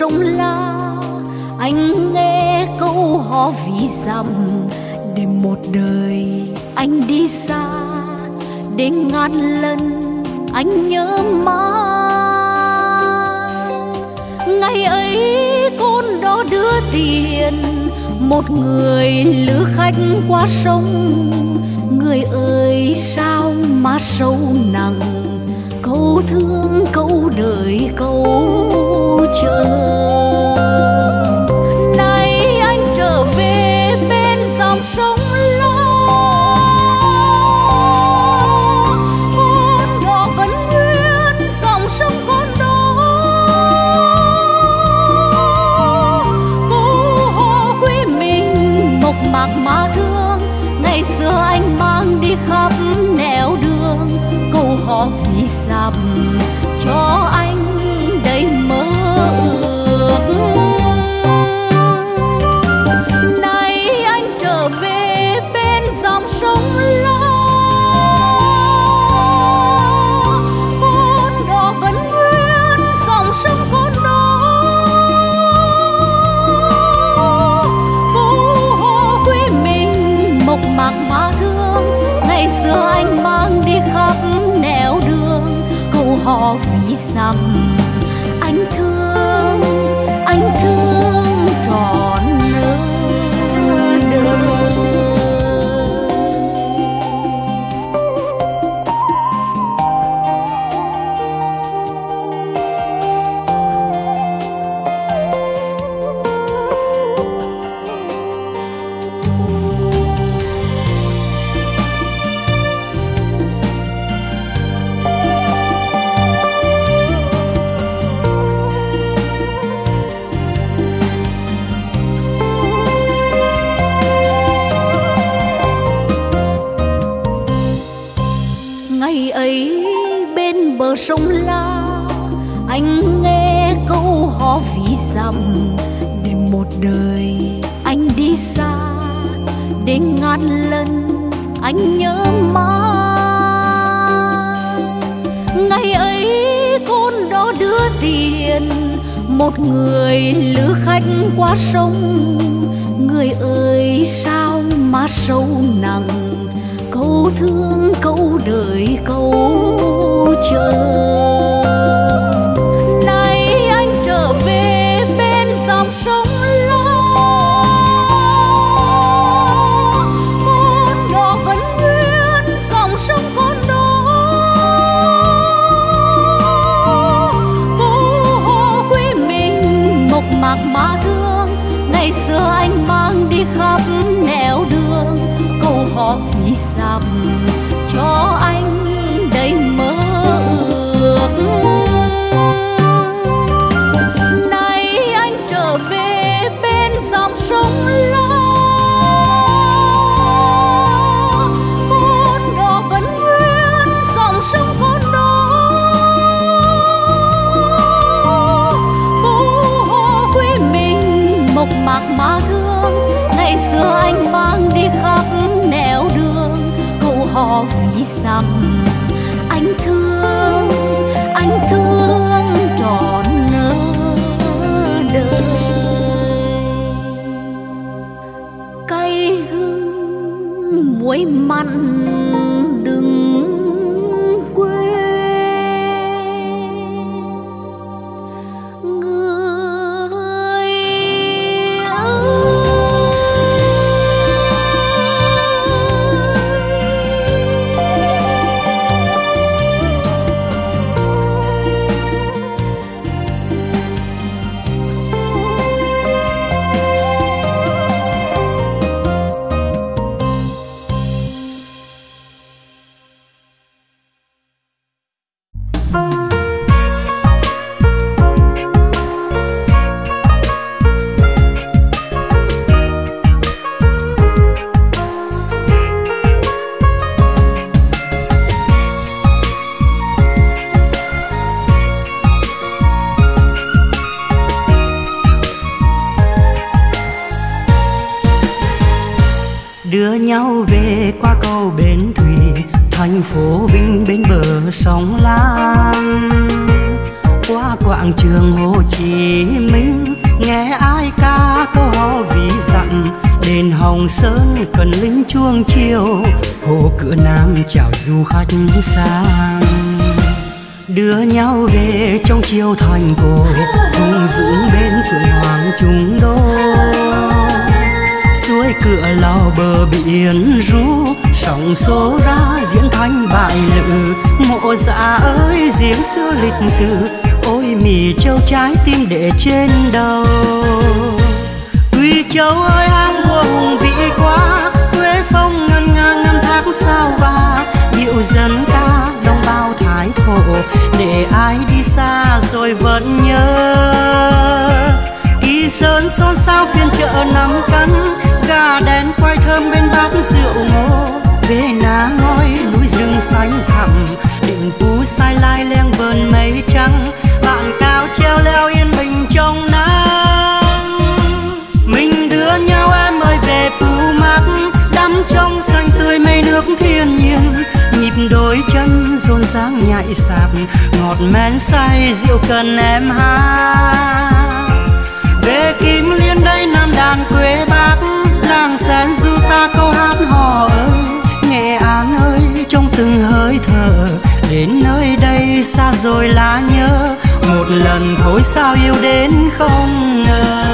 sông La, anh nghe câu hò ví dặm để một đời anh đi xa, để ngàn lần anh nhớ mãi. Ngày ấy con đó đưa tiền một người lữ khách qua sông. Người ơi sao mà sâu nặng, câu thương câu đợi câu chờ. Nay anh trở về bên dòng sông Lo, con đò vẫn nguyên dòng sông con đó. Câu hò quê mình mộc mạc mà thương, ngày xưa anh mang đi khắp nẻo đường. Câu hò ví dặm cho anh đầy mơ ước. Nay anh trở về bên dòng sông Lo, con đò vẫn nguyên dòng sông con đó. Câu hò quê mình mộc mạc mà thương, ngày xưa anh mang đi khắp nẻo đường. Câu hò ví dặm anh thương trọn đời. Ngày ấy bên bờ sông La, anh nghe câu hò ví dặm để một đời anh đi xa, để ngàn lần anh nhớ mãi. Ngày ấy con đó đưa tiền một người lữ khách qua sông. Người ơi sao mà sâu nặng, câu thương câu đợi câu chờ. Nay anh trở về bên dòng sông Lo, con đò vẫn nguyên dòng sông con đó. Câu hò quê mình mộc mạc mà thương, ngày xưa anh mang đi khắp nẻo đường. Câu hò ví dặm cho anh đầy mơ ước. Nay anh trở về bên dòng sông Lo, con đò vẫn nguyên dòng sông con đó. Câu hò quê mình mộc mạc mà thương, ngày xưa anh mang đi khắp nẻo đường. Câu hò ví dặm anh thương trọn đời. Cay hương muối mặn đừng quên, người đưa nhau về qua cầu Bến Thủy, thành phố Vinh bên bờ sông Lam. qua quảng trường Hồ Chí Minh, nghe ai ca câu hò ví dặm. Đền Hồng Sơn cần lính chuông chiều, hồ Cửa Nam chào du khách sang. Đưa nhau về trong chiều thành cổ, cùng dưỡng bên phượng hoàng chúng đô. Suối Cửa Lò bờ biển ru, sóng xô ra diễn thanh bại lự. Mộ Dạ ơi giếng xưa lịch sử, ôi Mì Châu trái tim để trên đầu. Quy Châu ơi hang vua hùng vĩ quá, Quế Phong ngân nga ngâm thác sao và điệu dân ca đồng bào Thái Thổ. Để ai đi xa rồi vẫn nhớ, Kỳ Sơn xôn xao phiên chợ Năm Cắn, gà đen quay thơm bên bát rượu ngô. Về ná ngói núi rừng xanh thẳm, Định Phú Sai Lai leng vờn mây trắng. Bạn cao treo leo yên bình trong nắng, mình đưa nhau em ơi về Phú Mát. Đắm trong xanh tươi mây nước thiên nhiên, nhịp đôi chân rộn ràng nhảy sạp. Ngọt men say rượu cần em hát. Về Kim Liên đây Nam đàn quê Bắc, làng sen du ta câu hát hò ơi. Nghệ An ơi trong từng hơi thở, đến nơi đây xa rồi lá nhớ. Một lần thôi sao yêu đến không ngờ.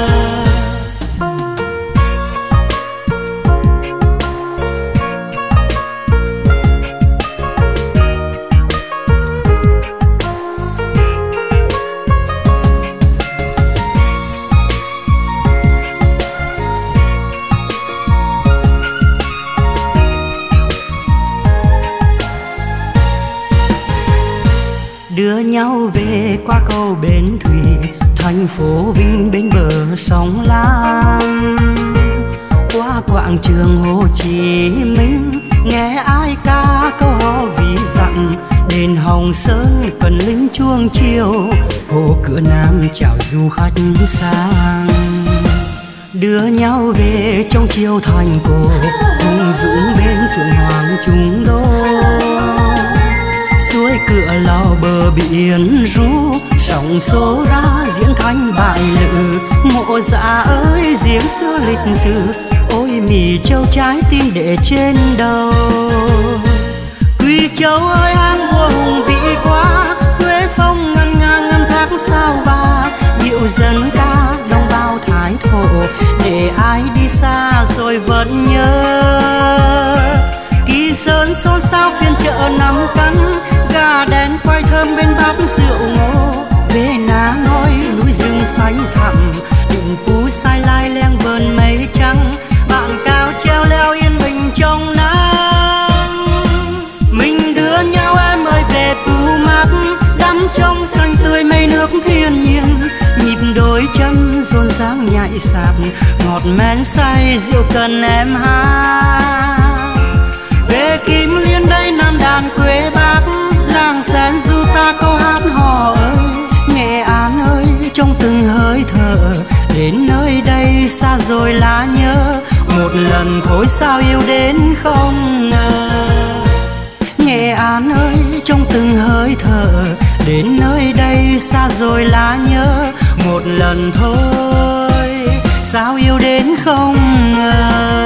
Đưa nhau về qua cầu Bến Thủy, thành phố Vinh bên bờ sông Lam. Qua quảng trường Hồ Chí Minh, nghe ai ca câu hò ví dặm. Đền Hồng Sơn cần lính chuông chiều, hồ Cửa Nam chào du khách sang. Đưa nhau về trong chiều thành cổ, cùng dũng bên phượng hoàng chúng đô. Suối Cửa Lò bờ biển ru, sóng xô ra diễn thanh bại lự. Mộ Dạ ơi giếng xưa lịch sử, ôi Mì Châu trái tim để trên đầu. Quy Châu ơi hang vua hùng vĩ quá, Quế Phong ngân nga ngâm thác sao và điệu dân ca đồng bào Thái Thổ. Để ai đi xa rồi vẫn nhớ, Kỳ Sơn xôn xao phiên chợ Năm Cắn, gà đen quay thơm bên bát rượu ngô. Về ná ngói núi rừng xanh thẳm, Định Phú Sai Lai leng vờn mây trắng. Bạn cao treo leo yên bình trong nắng, mình đưa nhau em ơi về Phú Mát. Đắm trong xanh tươi mây nước thiên nhiên, nhịp đôi chân rộn ràng nhảy sạp. Ngọt men say rượu cần em hát. Về Kim Liên đây Nam đàn quê Bắc, làng sen du ta câu hát hò ơi. Nghệ An ơi trong từng hơi thở, đến nơi đây xa rồi lá nhớ. Một lần thôi sao yêu đến không ngờ. Nghệ An ơi trong từng hơi thở, đến nơi đây xa rồi lá nhớ. Một lần thôi sao yêu đến không ngờ.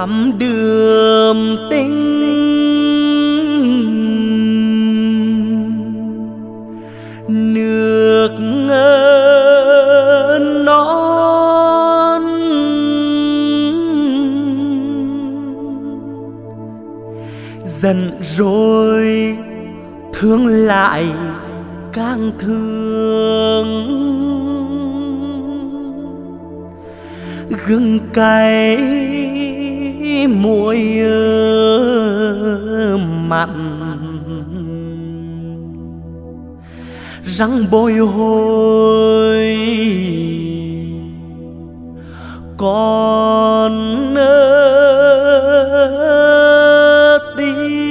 thắm đường tình nước non dần rồi thương lại càng thương gừng cay muối mặn răng bồi hồi còn tim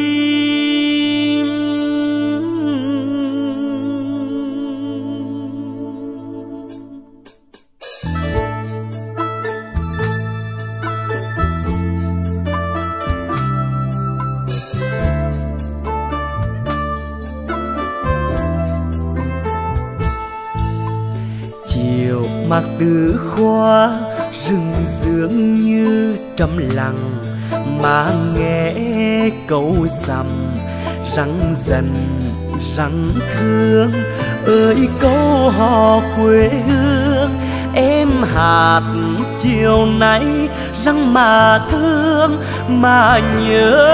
chiều mặc tứ khoa rừng dường như trầm lặng mà nghe câu sầm răng dần răng thương ơi câu hò quê hương em hạt chiều nay răng mà thương mà nhớ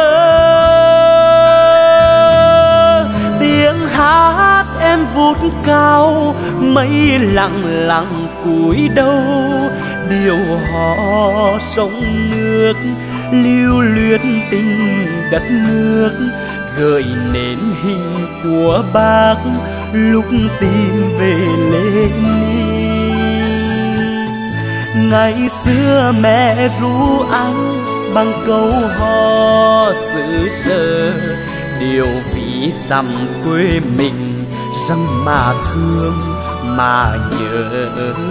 tiếng hát em vút cao mây lặng lặng cúi đầu điều hò sông nước lưu luyến tình đất nước gợi nên hình của bác lúc tìm về Lenin. Ngày xưa mẹ ru anh bằng câu hò xứ sở điều ví dặm quê mình răng mà thương mà nhớ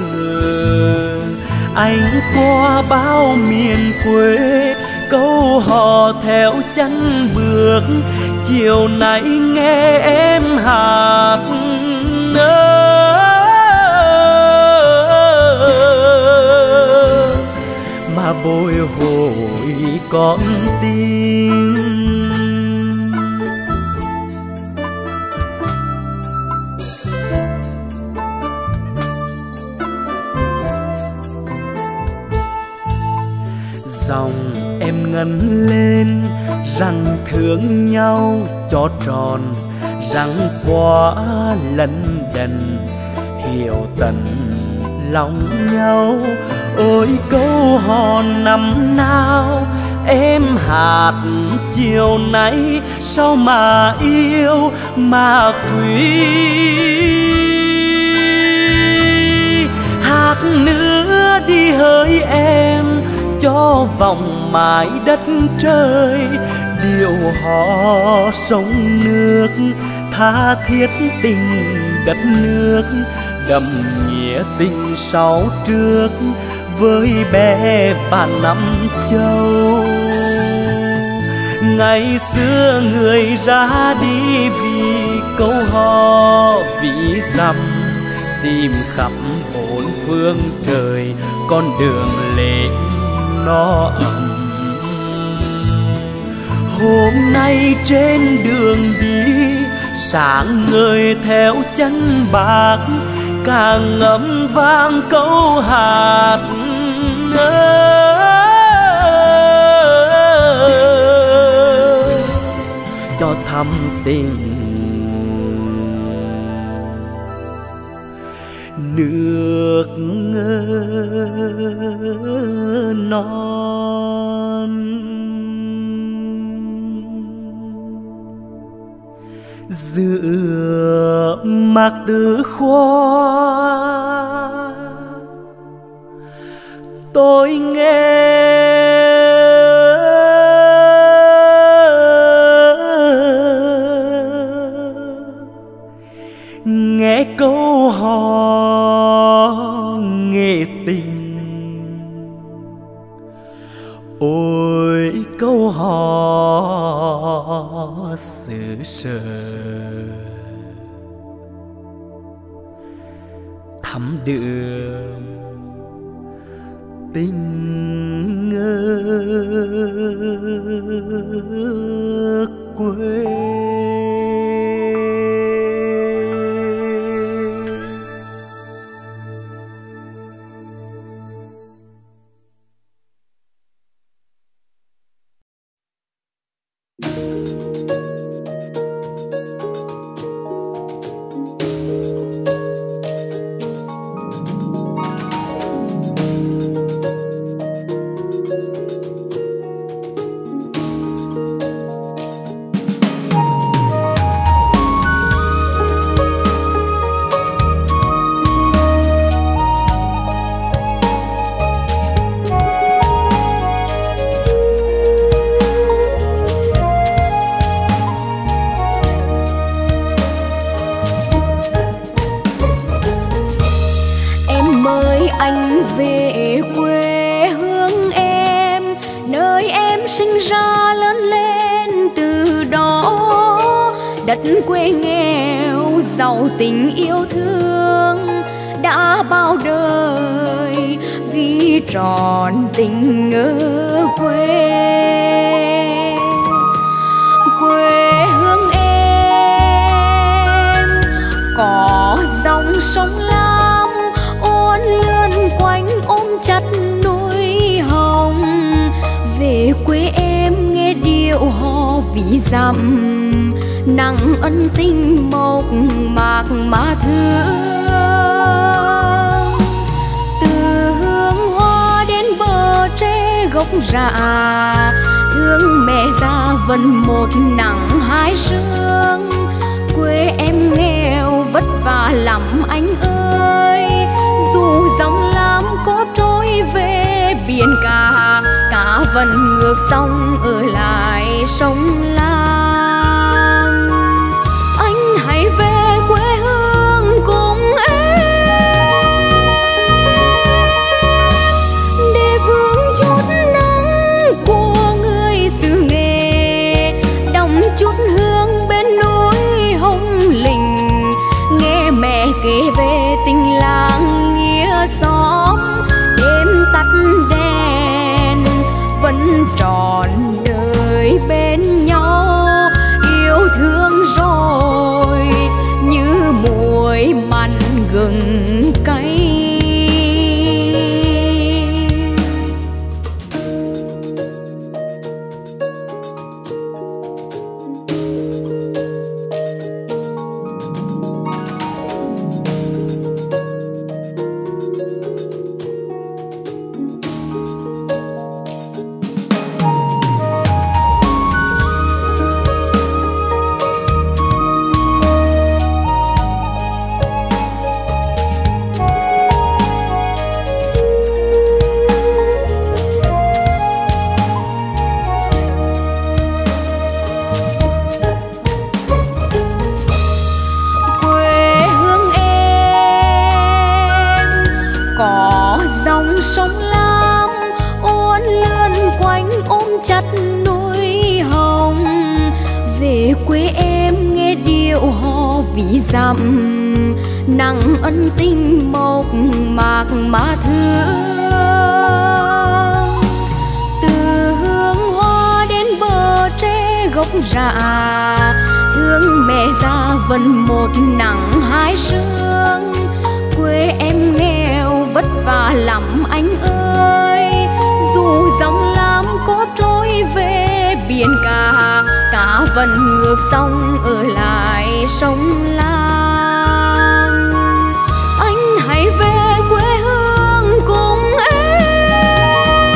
anh qua bao miền quê câu hò theo chân bước chiều nay nghe em hát mà bồi hồi con tim. Dòng em ngân lên rằng thương nhau cho tròn rằng quá lân đần hiểu tận lòng nhau ôi câu hò năm nào em hát chiều nay sao mà yêu mà quý hát nữa đi hỡi em cho vòng mãi đất trời điệu hò sông nước tha thiết tình đất nước đậm nghĩa tình sau trước với bé bạn Năm Châu. Ngày xưa người ra đi vì câu hò vì dặm tìm khắp bốn phương trời con đường lên nó ấm. Hôm nay trên đường đi sáng ngời theo chân bác càng ngấm vang câu hát cho thắm tình nước non. Giữa mạc Tử Khoa tôi nghe câu hò nghệ tình ôi câu hò xứ sở thắm đượm tình quê. Anh về quê hương em, nơi em sinh ra lớn lên từ đó. Đất quê nghèo giàu tình yêu thương, đã bao đời ghi trọn tình ở quê. Quê hương em có dòng sông Lam uốn lượn quanh ôm chặt núi hồng. Về quê em nghe điệu hò ví dặm, nặng ân tình mộc mạc mà thương. Từ hương hoa đến bờ tre gốc rạ, thương mẹ già vẫn một nắng hai sương. Quê em nghèo vất vả lắm anh ơi, dù dòng Lam có trôi về biển cả, cá vẫn ngược sông ở lại sông Lam. Anh hãy về quê hương cùng em, để vương chút nắng của người xứ Nghệ, đong chút hương bên núi Hồng Lĩnh, nghe mẹ kể về tình làng nghĩa xóm. Đêm tắt đèn vẫn trọn đời bên nhau, yêu thương rồi như muối mặn gừng cay. Sông Lam uốn lượn quanh ôm chặt núi hồng. Về quê em nghe điệu hò ví dặm, nặng ân tình mộc mạc mà thương. Từ hương hoa đến bờ tre gốc rạ, thương mẹ già vẫn một nắng hai sương. Quê em nghèo vất vả lắm anh ơi, dù dòng Lam có trôi về biển cả, cá vẫn ngược sông ở lại sông Lam. Anh hãy về quê hương cùng em,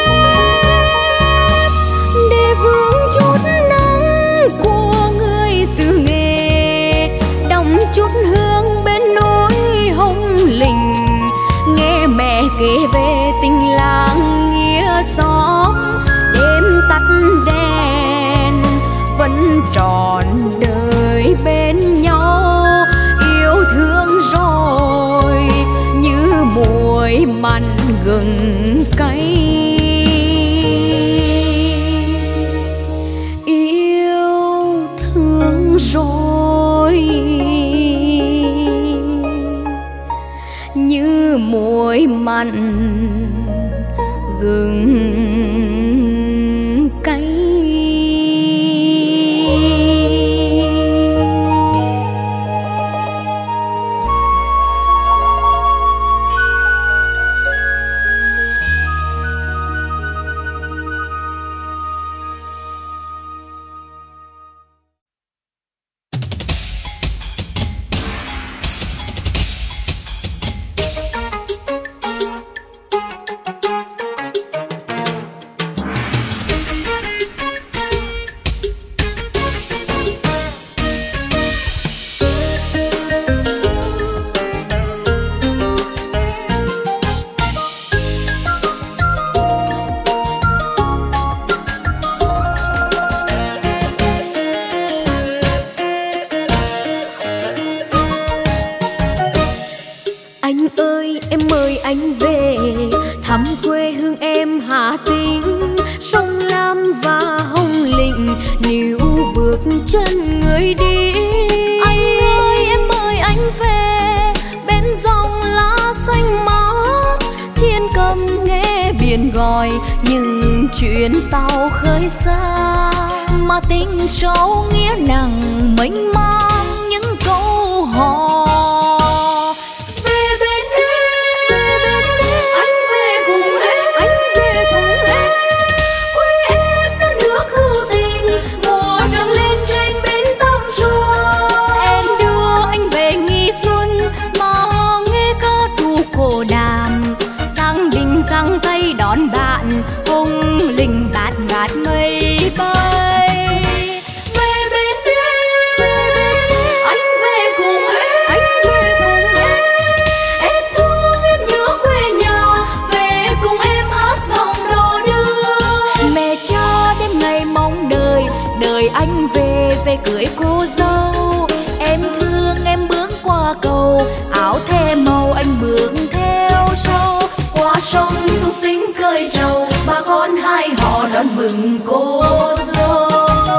để vương chút nắng của người xứ Nghệ, đong chút hương bên núi Hồng Lĩnh, nghe mẹ kể về tình làng nghĩa xóm. Đêm tắt đèn vẫn trọn đời bên nhau, yêu thương rồi như muối mặn gừng cay. Yêu thương rồi như muối mặn gừng Anh ơi em mời anh về thăm quê hương em Hà Tĩnh, sông Lam và Hồng Lĩnh níu bước chân người đi. Anh ơi em mời anh về bên dòng lá xanh mát, thiên cầm nghe biển gọi những chuyến tàu khơi xa, mà tình sâu nghĩa nặng mênh mang những câu hò. Đón bạn hùng linh bạt ngát mây bay. Về bên em, anh về cùng em, anh về cùng em thương em nhớ quê nhà, về cùng em hát dòng đò đưa. Mẹ cha đêm ngày mong đợi, đợi anh về cưới cô dâu. Em thương em bước qua cầu, áo thề màu anh bước theo sau. Qua sông sung sính cơi trầu, bà con hai họ đón mừng cô dâu.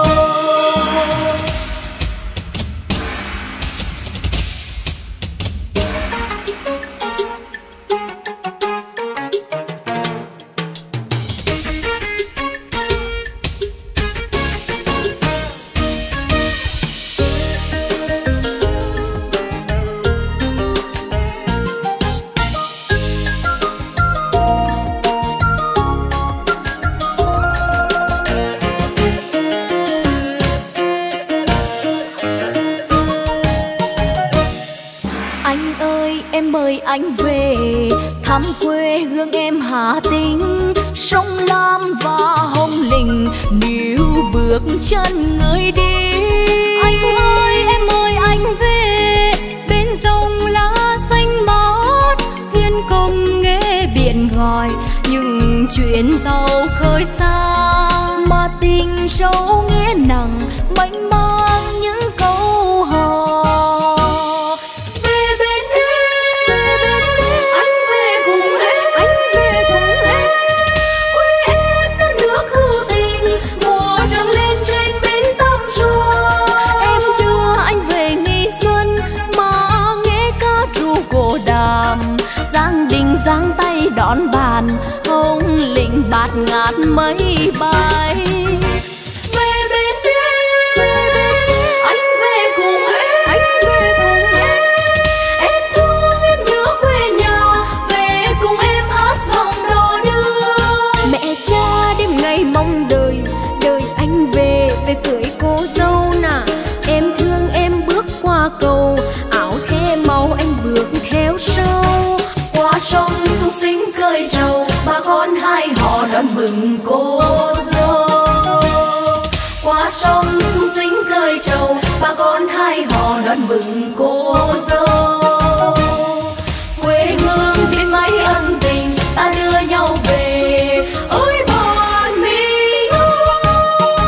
Anh về thăm quê hương em Hà Tĩnh, sông Lam và Hồng Lĩnh níu bước chân người đi. Anh ơi em ơi anh về bên dòng lá xanh mát, thiên công nghe biển gọi những chuyến tàu khơi xa, mà tình sâu nghĩa nặng mênh mang những câu hò. Giang tay đón bàn hồng lĩnh bạt ngát mây bay. Về bên em, anh về cùng em, anh về cùng em thương em nhớ quê nhà, về cùng em hát dòng đò đưa. Mẹ cha đêm ngày mong đợi, đợi anh về cưới cô dâu nà. Em thương em bước qua cầu, áo thề màu anh bước theo sau. Qua sông sung sính cơi trầu, bà con hai họ đón mừng cô dâu. Qua sông sung sính cơi trầu, bà con hai họ đón mừng cô dâu. Quê hương biết mấy ân tình, ta đưa nhau về ơi bọn mình ơi.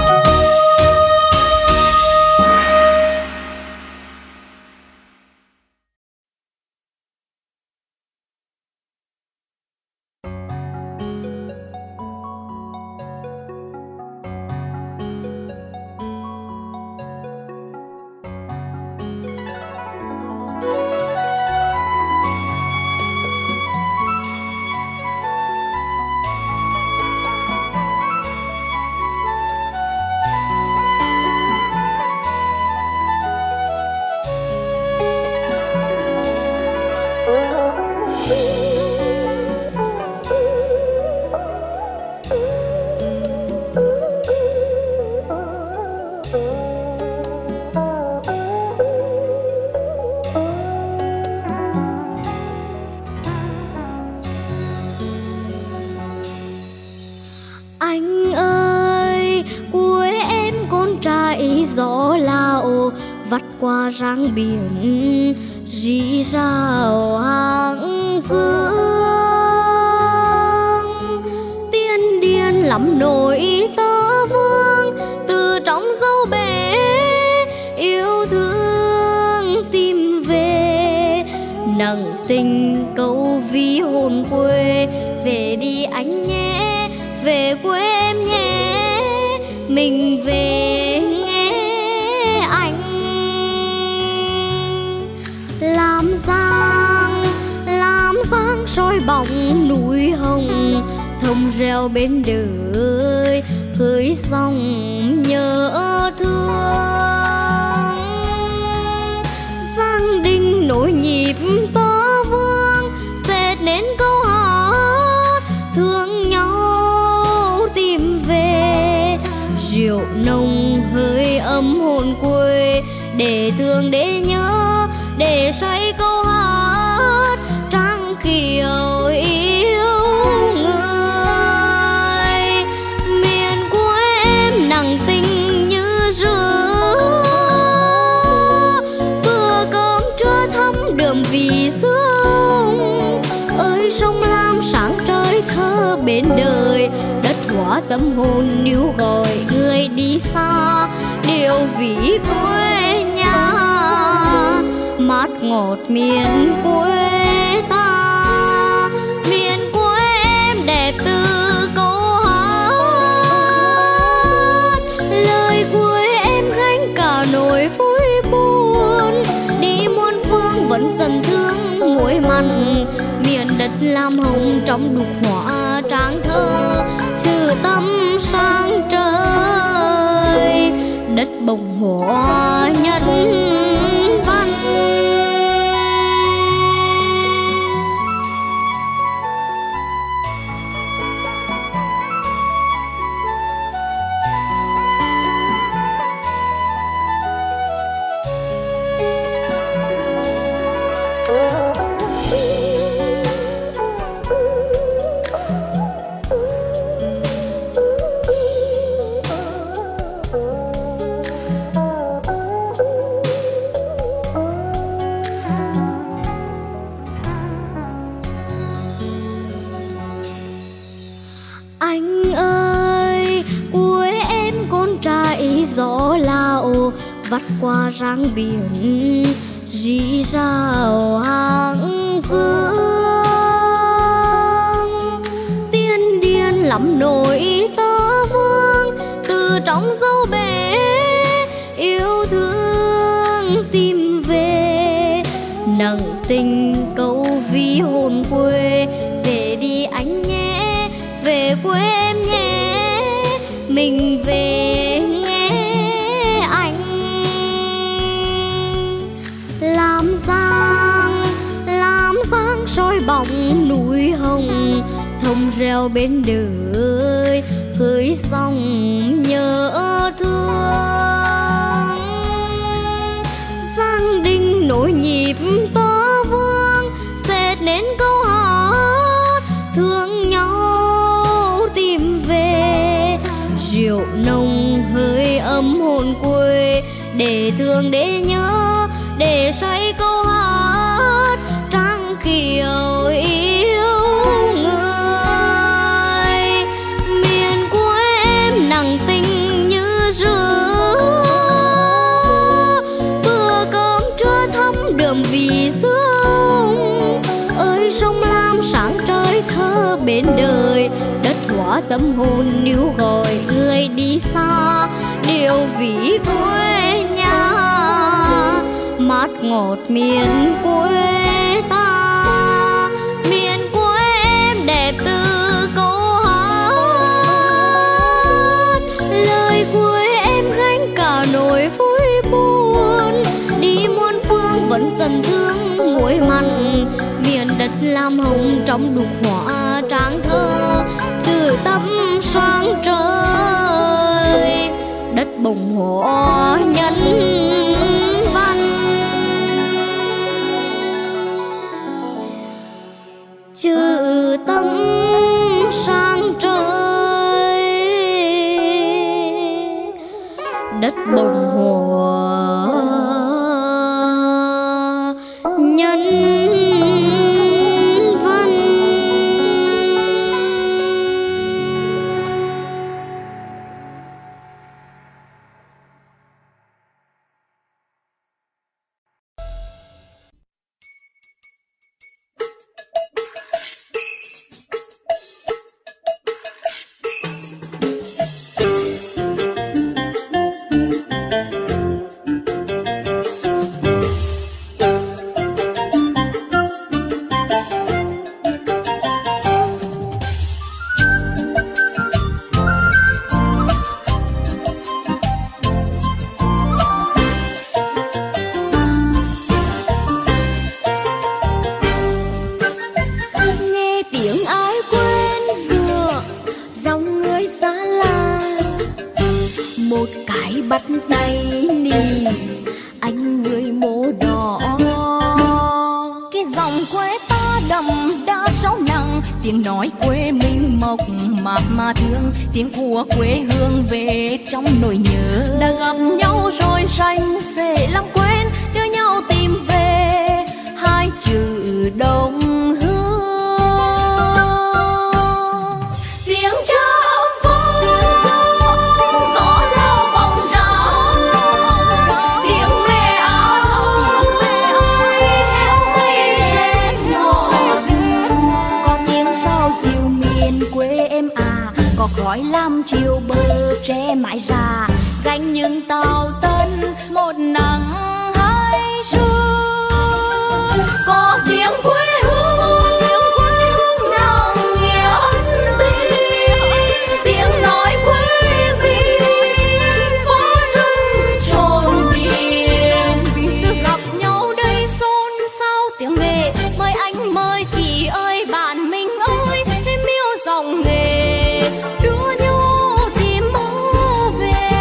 vắt qua ráng biển rì rào hàng dương. Tiên điên lắm nỗi tơ vương từ trong dấu bé yêu thương tìm về nặng tình câu ví hồn quê. Về đi anh nhé, về quê em nhé, mình về nghe anh. Làm giang soi bóng núi hồng, thông reo bên đời khơi dòng nhớ thương. Giang Đình nối nhịp tơ vương, dệt nên câu hát thương nhau tìm về. Rượu nồng hơi ấm hồn quê, để thương để nhớ, để say câu hát trăng kiều yêu người. Miền quê em nặng tình như rứa, bữa cơm trưa thắm đượm vì dương. Ơi sông Lam sáng trời thơ bên đời, đất hóa tâm hồn níu gọi người đi xa. Điều ví quê nhà mát ngọt miền quê ta. Miền quê em đẹp từ câu hát, lời quê em gánh cả nỗi vui buồn. Đi muôn phương vẫn dần thương muối mặn, miền đất lam hồng trong đục hoa tráng thơ. Sự tâm sang trời, đất bồng hoa nhân văn. Anh ơi, quê em con trai gió lao, vắt qua ráng biển rì rào hàng dương. Tiên điên lắm nỗi tơ vương, từ trong dấu bể yêu thương tìm về. Nặng tình câu ví hồn quê, về đi anh nhé, về quê em nhé, mình về nghe anh. Làm giang soi bóng núi hồng, thông reo bên đời khơi dòng nhớ thương. Giang Đình nối nhịp tơ vương, dệt nên câu hát thương nhau tìm về. Rượu nồng hơi ấm hồn quê, để thương để nhớ, để say câu hát trăng kiều yêu người. Miền quê em nặng tình như rứa, bữa cơm trưa thắm đượm vì dương. Ơi sông Lam sáng trời thơ bên đời, đất hóa tâm hồn níu gọi người đi xa. Điều ví quê nhà mát ngọt miền quê ta. Miền quê em đẹp từ câu hát, lời quê em gánh cả nỗi vui buồn. Đi muôn phương vẫn dần thương muối mặn, miền đất lam hồng trong đục hoa tráng thơ. Sự tâm sang trời, đất bồng hoa nhân văn. Chữ tâm sang trời, đất bồng hoa nhân dòng quê ta đậm đà sâu nặng, tiếng nói quê mình mộc mạc mà thương, tiếng của quê hương về trong nỗi nhớ. Đã gặp nhau rồi rành sẽ làm quên, đưa nhau tìm về hai chữ đồng hương. Tiếng cha âm vang, gió lao bóng ráo, tiếng mẹ ơi heo cây rét ngồi. Có tiếng sao diều miền quê em à, có khói lam chiều bờ tre mãi già, gánh những tàu tân một nắng hai sương. Có tiếng quê hương nặng nghĩa ân tình, tiếng nói quê mình phá rừng trồn biển. Vì sự gặp nhau đây xôn xao tiếng nghệ, mời anh mời chị ơi bạn mình ơi, thêm yêu dòng nghề đua nhau tìm mơ về.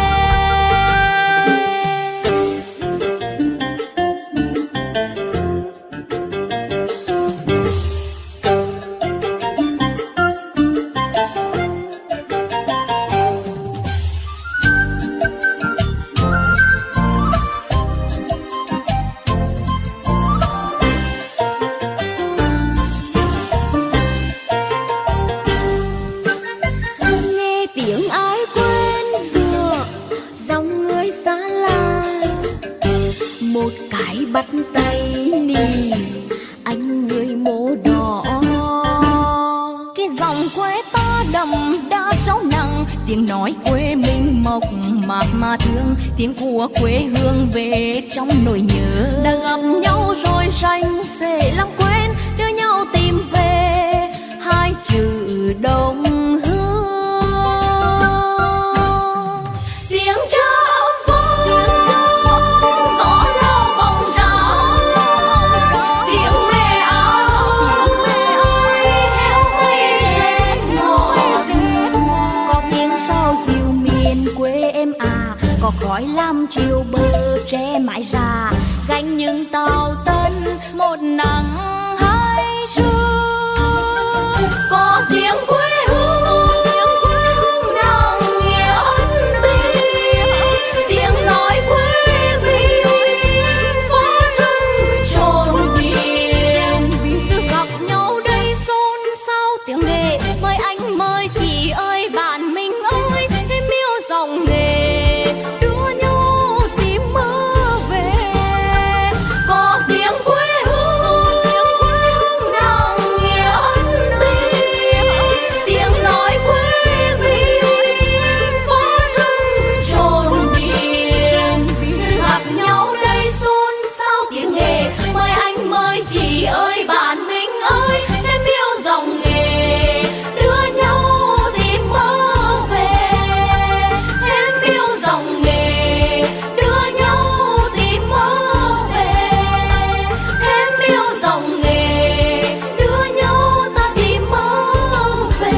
Nghe tiếng ai quên dựa dòng người xa lạ, một cái bắt tay nì anh người mố đỏ. Cái dòng quê ta đậm đà sâu nặng, tiếng nói quê mình mộc mạc mà thương, tiếng của quê hương về trong nỗi nhớ. Đã gặp nhau rồi rành sẽ làm quên, đưa nhau tìm về hai chữ đồng hương. Tiếng cha âm vang, gió lao bóng ráo, tiếng mẹ ơi heo cây rét ngồi. Có tiếng sao diều miền quê em à, có khói lam chiều bờ tre mãi già, gánh những tàu tân một nắng hai sương. Có tiếng quê hương nặng nghĩa ân tình, tiếng nói quê mình phá rừng trồn biển. Vì sự gặp nhau đây xôn xao tiếng nghệ, mời anh mời chị ơi bạn mình ơi, thêm yêu dòng nghề đua nhau tìm mơ về. Có tiếng quê hương nặng nghĩa ân tình, tiếng nói quê mình phá rừng trồn biển. Vì sự gặp nhau đây xôn xao tiếng nghệ, mời anh mời chị ơi bạn mình ơi, thêm yêu dòng nghề đưa nhau tìm mơ về. Thêm yêu dòng nghề đưa nhau tìm mơ về. Thêm yêu dòng nghề đưa nhau ta tìm mơ về.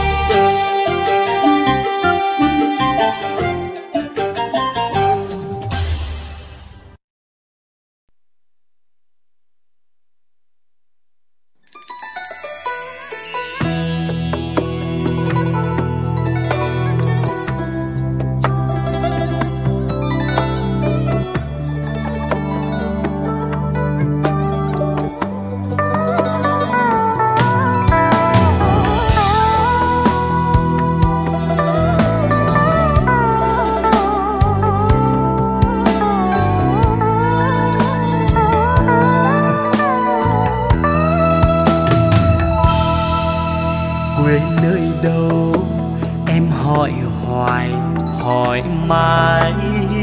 Quê nơi đâu em hỏi hoài hỏi mãi,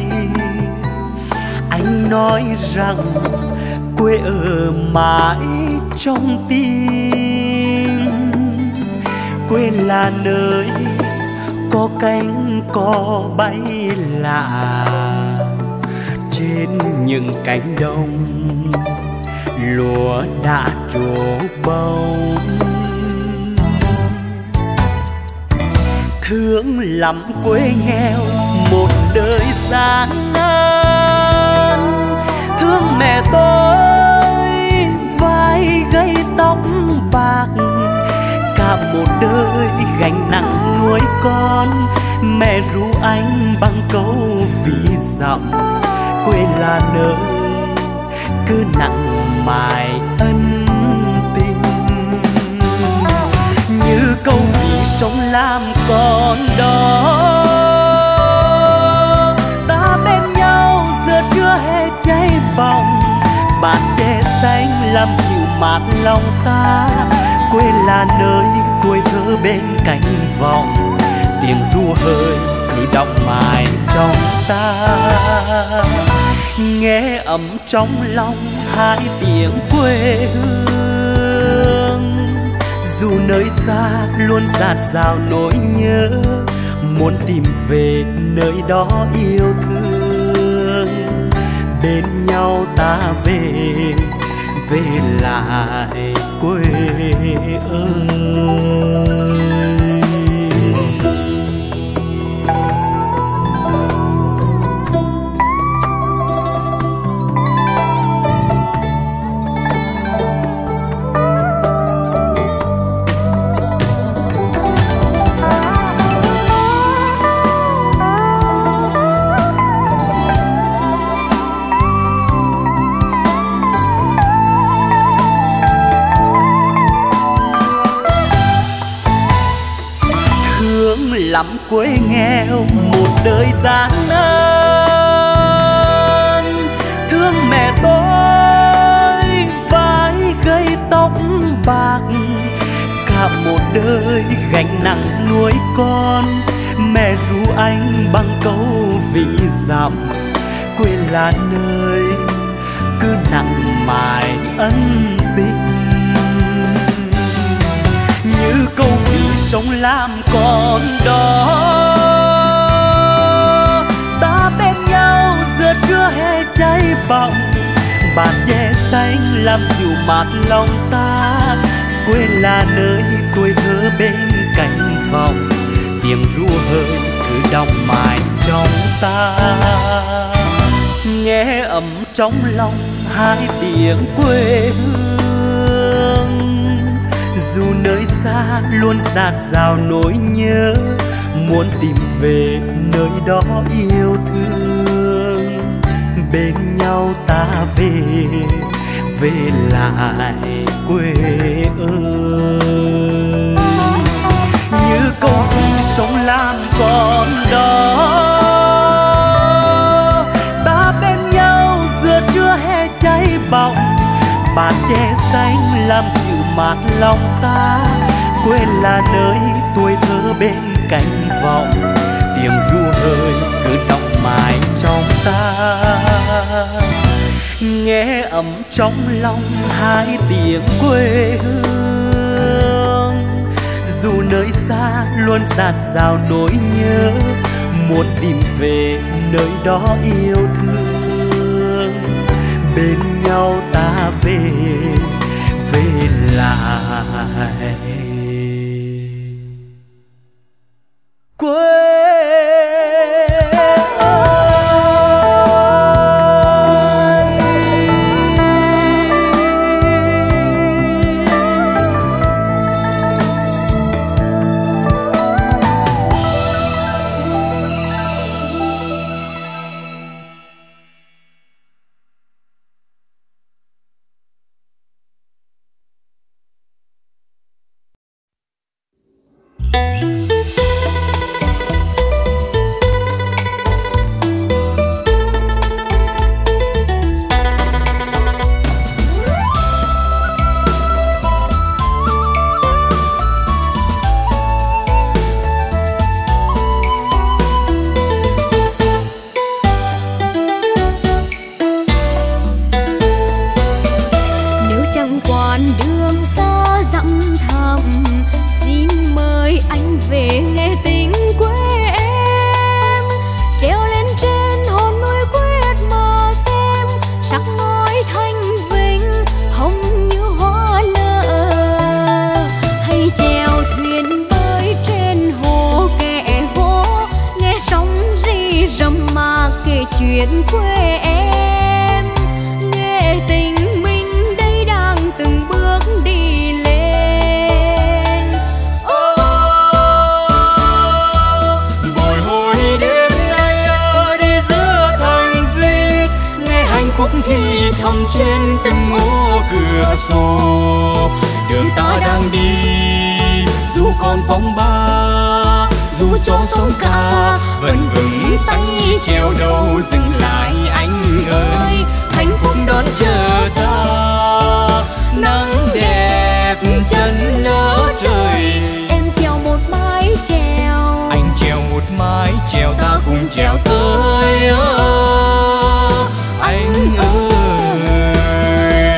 anh nói rằng quê ở mãi trong tim. Quê là nơi có cánh có bay lạ, trên những cánh đồng lúa đã trổ bông. Thương lắm quê nghèo một đời gian nan, thương mẹ tôi vai cả một đời gánh nặng nuôi con. Mẹ ru anh bằng câu ví dặm, quê là nơi cứ nặng mài ân tình. Như câu ví sống làm con đó, ta bên nhau giờ chưa hề cháy bỏng. Bạt tre xanh làm dịu mát lòng ta, quê là nơi tuổi thơ bên cánh vọng. Tiếng ru hơi cứ đọng mãi trong ta, nghe ấm trong lòng hai tiếng quê hương. Dù nơi xa luôn dạt dào nỗi nhớ, muốn tìm về nơi đó yêu thương. Bên nhau ta về lại quê ơi. Lắm quê nghèo một đời gian nan, thương mẹ tôi vai gây tóc bạc. Cả một đời gánh nặng nuôi con, mẹ ru anh bằng câu ví dặm, quê là nơi cứ nặng mài ân tình. Như câu ví sống làm con đó, ta bên nhau giờ chưa hề cháy bỏng. Bạt tre xanh làm dịu mát lòng ta, quê là nơi tuổi thơ bên cánh vọng. Tiếng ru hơi cứ đọng mãi trong ta, nghe ấm trong lòng hai tiếng quê hương. Dù nơi xa luôn dạt dào nỗi nhớ, muốn tìm về nơi đó yêu thương. Bên nhau ta về lại quê ơi. Như câu ví sống làm con đó, ta bên nhau giờ chưa hề cháy bỏng. Bạt tre xanh làm dịu mát lòng ta, quê là nơi tuổi thơ bên cánh vọng. Tiếng ru hơi cứ đọng mãi trong ta, nghe ấm trong lòng hai tiếng quê hương. Dù nơi xa luôn dạt dào nỗi nhớ, muốn tìm về nơi đó yêu thương. Bên nhau ta về lại quê. chuyện quê em, nghe tình mình đây đang từng bước đi lên. đang đi. Dù còn phong ba, dù cho sóng cả, vẫn vững tay treo đâu dừng lại anh ơi. Hạnh phúc đón chờ ta, nắng đẹp chân nở trời. Em treo một mái chèo, anh treo một mái chèo, ta cùng trèo tới anh ơi.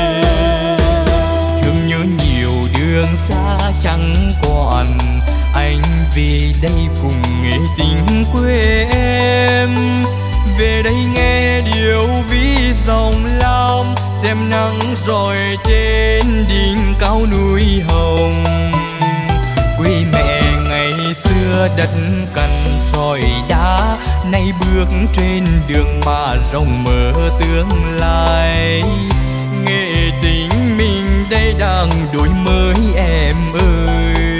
Thương nhớ nhiều đường xa chẳng còn, anh về đây cùng nghe tình quê em. Về đây nghe điều ví dòng lam, xem nắng rọi trên đỉnh cao núi hồng. Quê mẹ ngày xưa đất cằn sỏi đá, nay bước trên đường mà rộng mở tương lai. Nghệ tình mình đây đang đổi mới em ơi.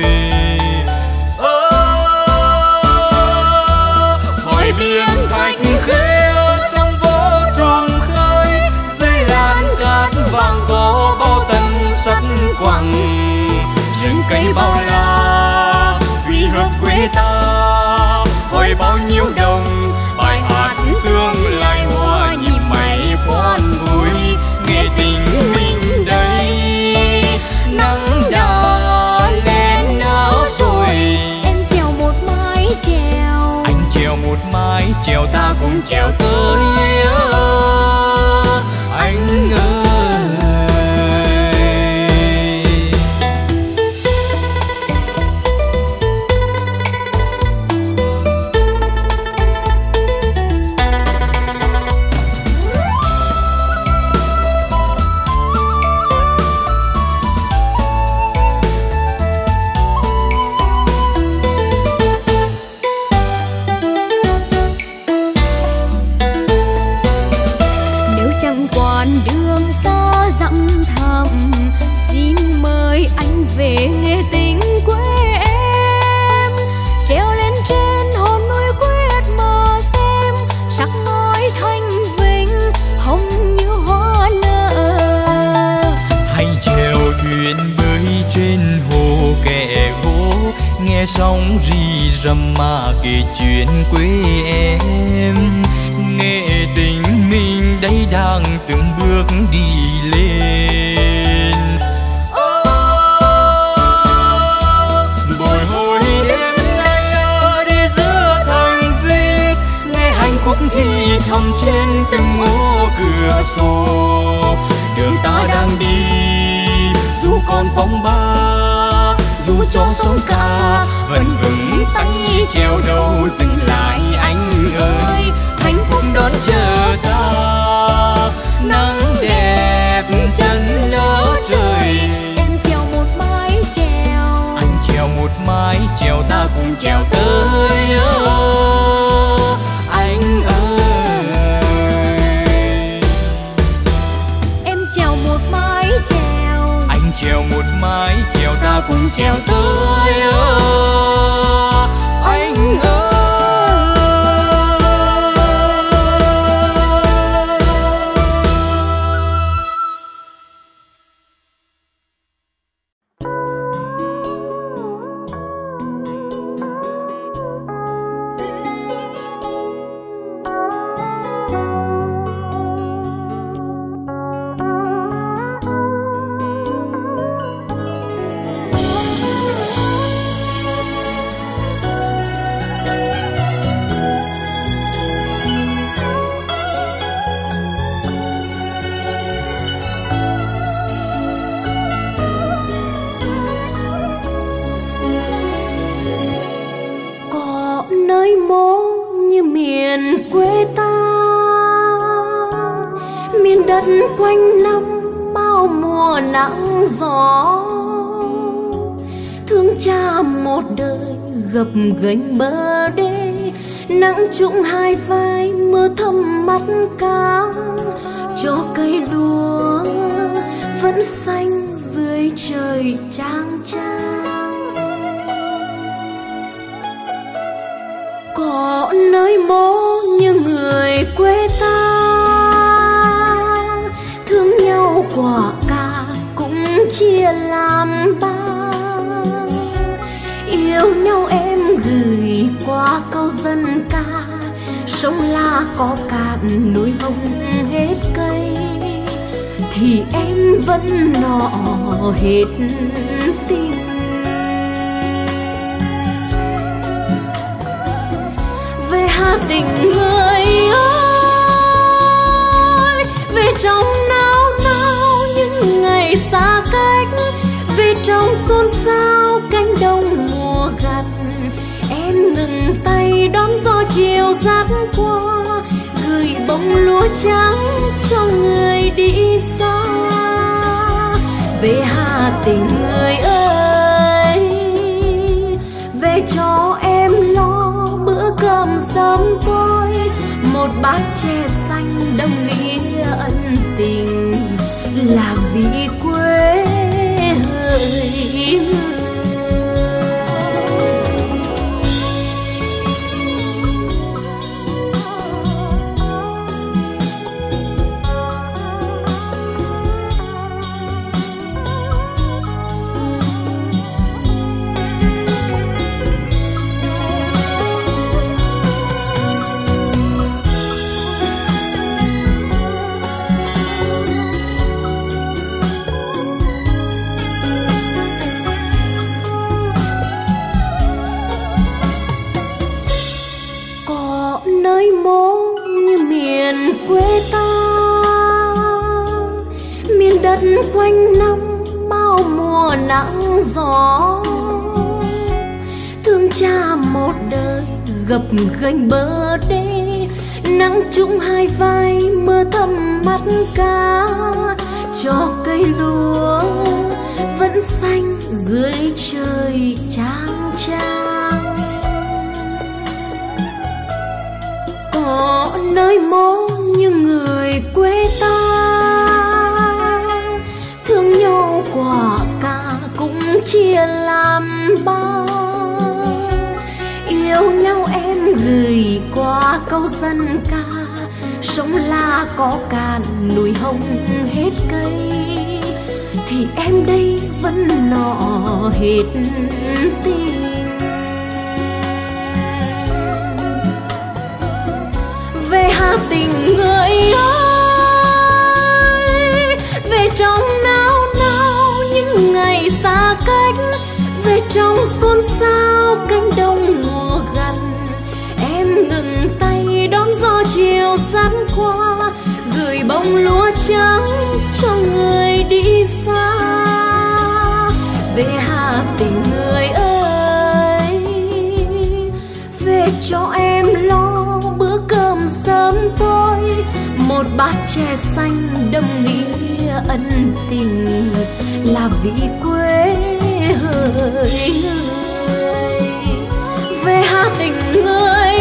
Hỏi biển thành khê trong vô trùng khơi, dây lan cát vàng có bao tần sắc quặng. Rừng cây bao la uy hợp quê ta, hỏi bao nhiêu đồng bài hát tương lai hoa nhịp mây khoan vui. Nghe tình mình đây nắng đã lên nở rồi. em treo một mái chèo, Anh treo một mái chèo, ta cùng trèo tới anh ơi. về nghe tiếng quê em, treo lên trên hòn núi quyết mà xem sắc nói thanh vinh hồng như hoa nở. Hay chèo thuyền bơi trên hồ kẻ gỗ, nghe sóng rì rầm mà kể chuyện quê em. Nghệ tình mình đây đang từng bước đi lên. Bồi hồi đêm nay đi giữa thành vinh, nghe hạnh phúc thì thầm trên từng ngõ cửa sổ. Đường ta đang đi dù còn phong ba, dù cho sóng cả vẫn vững tay treo đâu dừng lại anh ơi. Hạnh phúc đón chờ ta, nắng đẹp chân nở trời. Em treo một mái chèo, anh treo một mái chèo, ta cùng trèo tới anh ơi. em treo một mái chèo, Anh treo một mái chèo, ta cùng trèo tới anh ơi. nơi mố như miền quê ta, miền đất quanh năm bao mùa nắng gió. Thương cha một đời gập ghềnh bờ đê, nắng trũng hai vai mưa thấm mắt cá, cho cây lúa vẫn xanh dưới trời chang chang. Có nơi bố như người quê ta, thương nhau quả cà cũng chia làm ba. Yêu nhau em gửi qua câu dân ca, sông La có cạn núi Hồng hết cây, thì em vẫn nọ hết tình. Về Hà Tĩnh người ơi, về trong nao nao những ngày xa cách, về trong xôn xao cánh đồng mùa gặt. Em ngừng tay đón gió chiều dắt qua, gửi bông lúa trắng cho người đi xa. Về Hà Tĩnh người ơi, về cho em lo bữa cơm sớm tối, một bát chè xanh đồng nghĩa ân tình, là vì quê hỡi. Nơi mố như miền quê ta, miền đất quanh năm bao mùa nắng gió. Thương cha một đời gập ghềnh bờ đê, nắng trũng hai vai mưa thấm mắt cá, cho cây lúa vẫn xanh dưới trời chang chang. Có nơi mố như người quê ta, thương nhau quả cà cũng chia làm ba. Yêu nhau em gửi qua câu dân ca, sông La có cạn núi Hồng hết cây, thì em đây vẫn nọ hết tình. Về Hà Tĩnh người ơi, về trong nao nao những ngày xa cách, về trong xôn xao cánh đồng mùa gặt. Em ngừng tay đón gió chiều dắt qua, gửi bông lúa trắng cho người đi xa. Về Hà Tĩnh người ơi, về cho em lo bữa cơm sớm tối, một bát chè xanh đậm nghĩa ân tình, là vì quê hỡi người. Về Hà Tĩnh người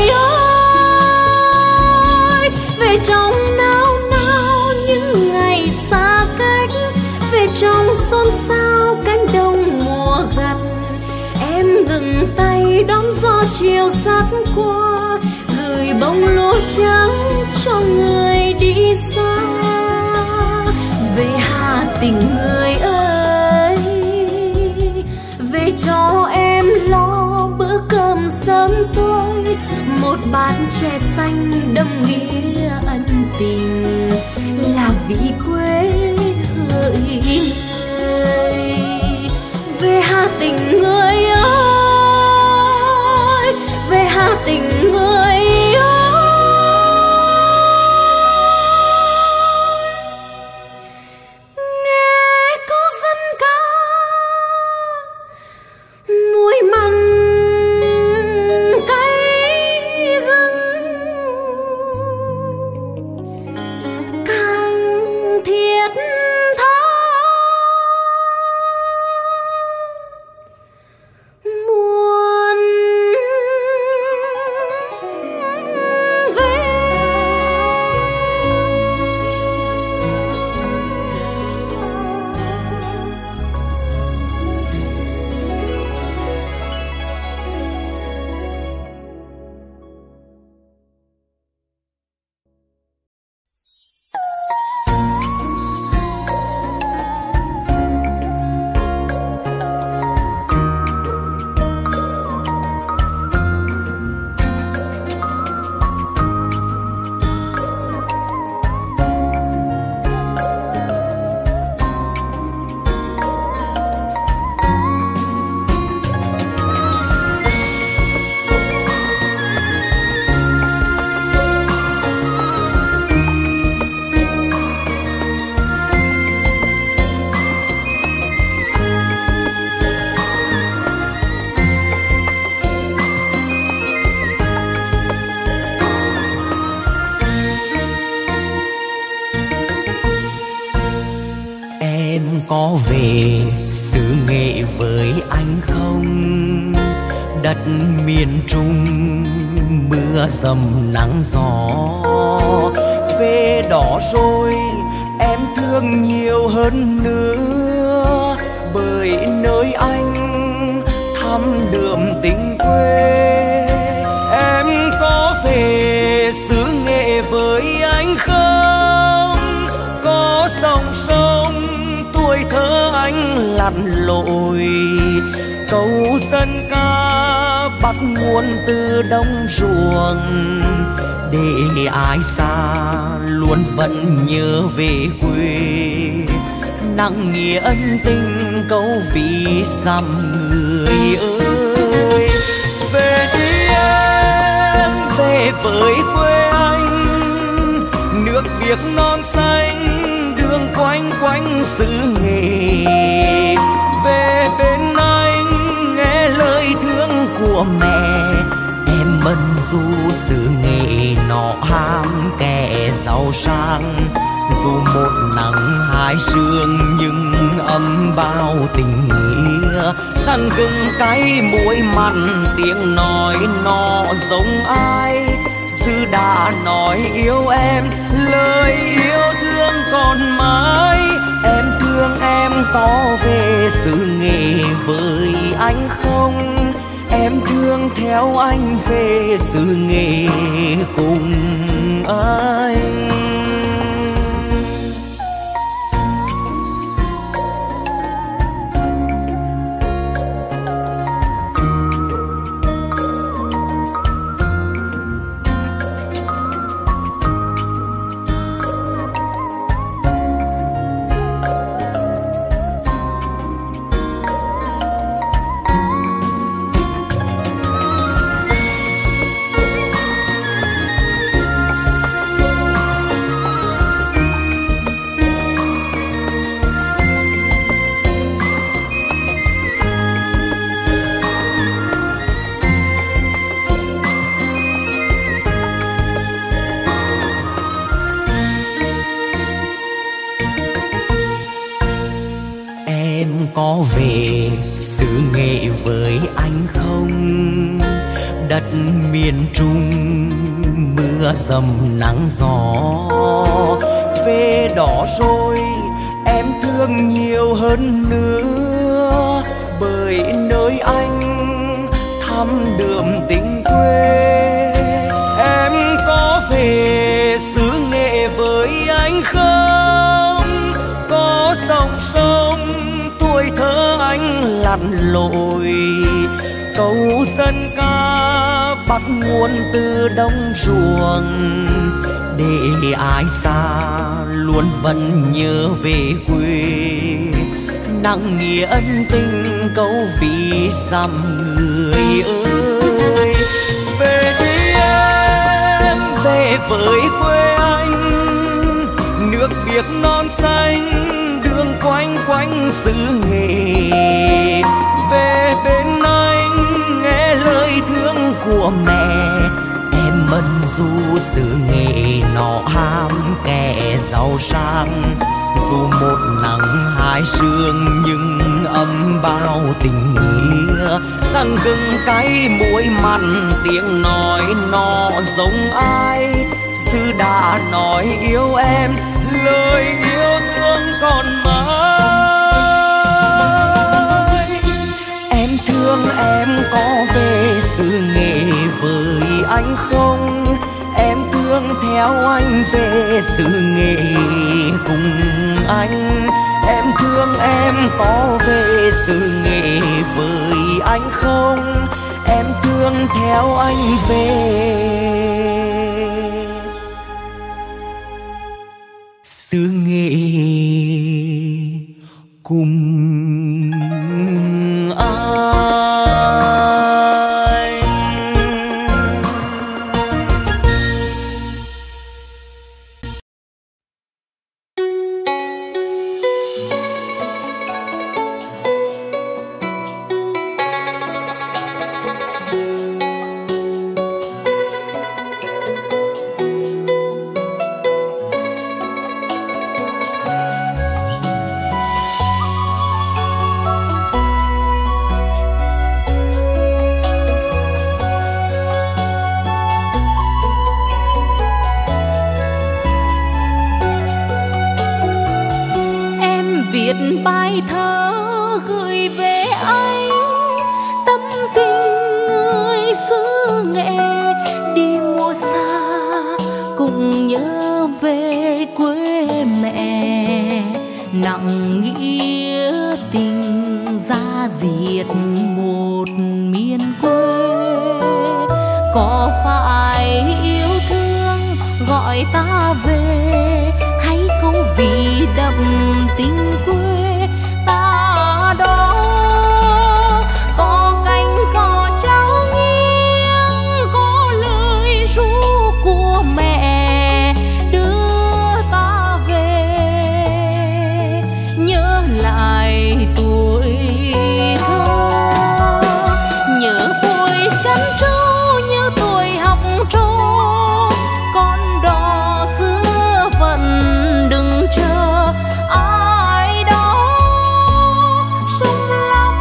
ơi, về trong nao nao những ngày xa cách, về trong xôn xao cánh đồng mùa gặt. Em ngừng tay đón gió chiều dắt qua, gửi bông lúa trắng cho người đi xa. Về Hà Tĩnh người ơi, về cho em lo bữa cơm sớm tối, một bát chè xanh đậm nghĩa ân tình, là vì quê hỡi người. Về Hà Tĩnh người ơi, về Hà Tĩnh người ơi, nghe câu dân ca muối mặn cay gừng, càng thiết tha về xứ Nghệ với anh không? Đất miền Trung mưa dầm nắng gió, về đó rồi em thương nhiều hơn nữa, bởi nơi anh thăm đượm tình quê. Em có về xứ Nghệ với anh không? Có dòng sông tuổi thơ anh lặn lội, câu dân ca bắt nguồn từ đồng ruộng, để ai xa luôn vẫn nhớ về quê. Nặng nghĩa ân tình câu ví dặm người ơi. Về đi em, về với quê anh, nước biếc non xanh đường quanh quanh xứ Nghệ. Về bên anh nghe lời thương của mẹ, em mân du xứ Nghệ nọ ham kẻ giàu sang. Dù một nắng hai sương nhưng ấm bao tình nghĩa, săn gừng cay muối mặn tiếng nói nó giống ai. Dư đã nói yêu em, lời yêu thương còn mãi. Em thương em có về xứ Nghệ với anh không? Em thương theo anh về xứ Nghệ cùng anh. Có về xứ Nghệ với anh không? Đất miền Trung mưa dầm nắng gió, về đó rồi em thương nhiều hơn nữa, bởi nơi anh thăm đượm tình quê. Em có về xứ Nghệ với anh không? Có dòng sông tuổi thơ anh lặn lội, câu dân ca bắt nguồn từ đồng ruộng, để ai xa luôn vẫn nhớ về quê. Nặng nghĩa ân tình câu ví dặm người ơi. Về đi em, về với quê anh, nước biếc non xanh đường quanh quanh xứ Nghệ. Về bên anh nghe lời thương của mẹ, em mân du xứ Nghệ nọ ham kẻ giàu sang. Dù một nắng hai sương nhưng ấm bao tình nghĩa, săn gừng cay muối mặn tiếng nói nó giống ai. Sư đã nói yêu em, lời yêu thương còn mãi. Em thương em có về xứ Nghệ với anh không? Em thương theo anh về xứ Nghệ cùng anh. Em thương em có về xứ Nghệ với anh không? Em thương theo anh về xứ Nghệ cùng anh. diệt một miền quê. Có phải yêu thương gọi ta về, hay câu vì đậm tình quê ta đó? Có cánh cò trao nghiêng, có lời ru của mẹ đưa ta về, nhớ lại tuổi thơ, nhớ buổi chăn trâu, nhớ tuổi học trò. Con đò xưa vẫn đừng chờ ai đó. Sông Lam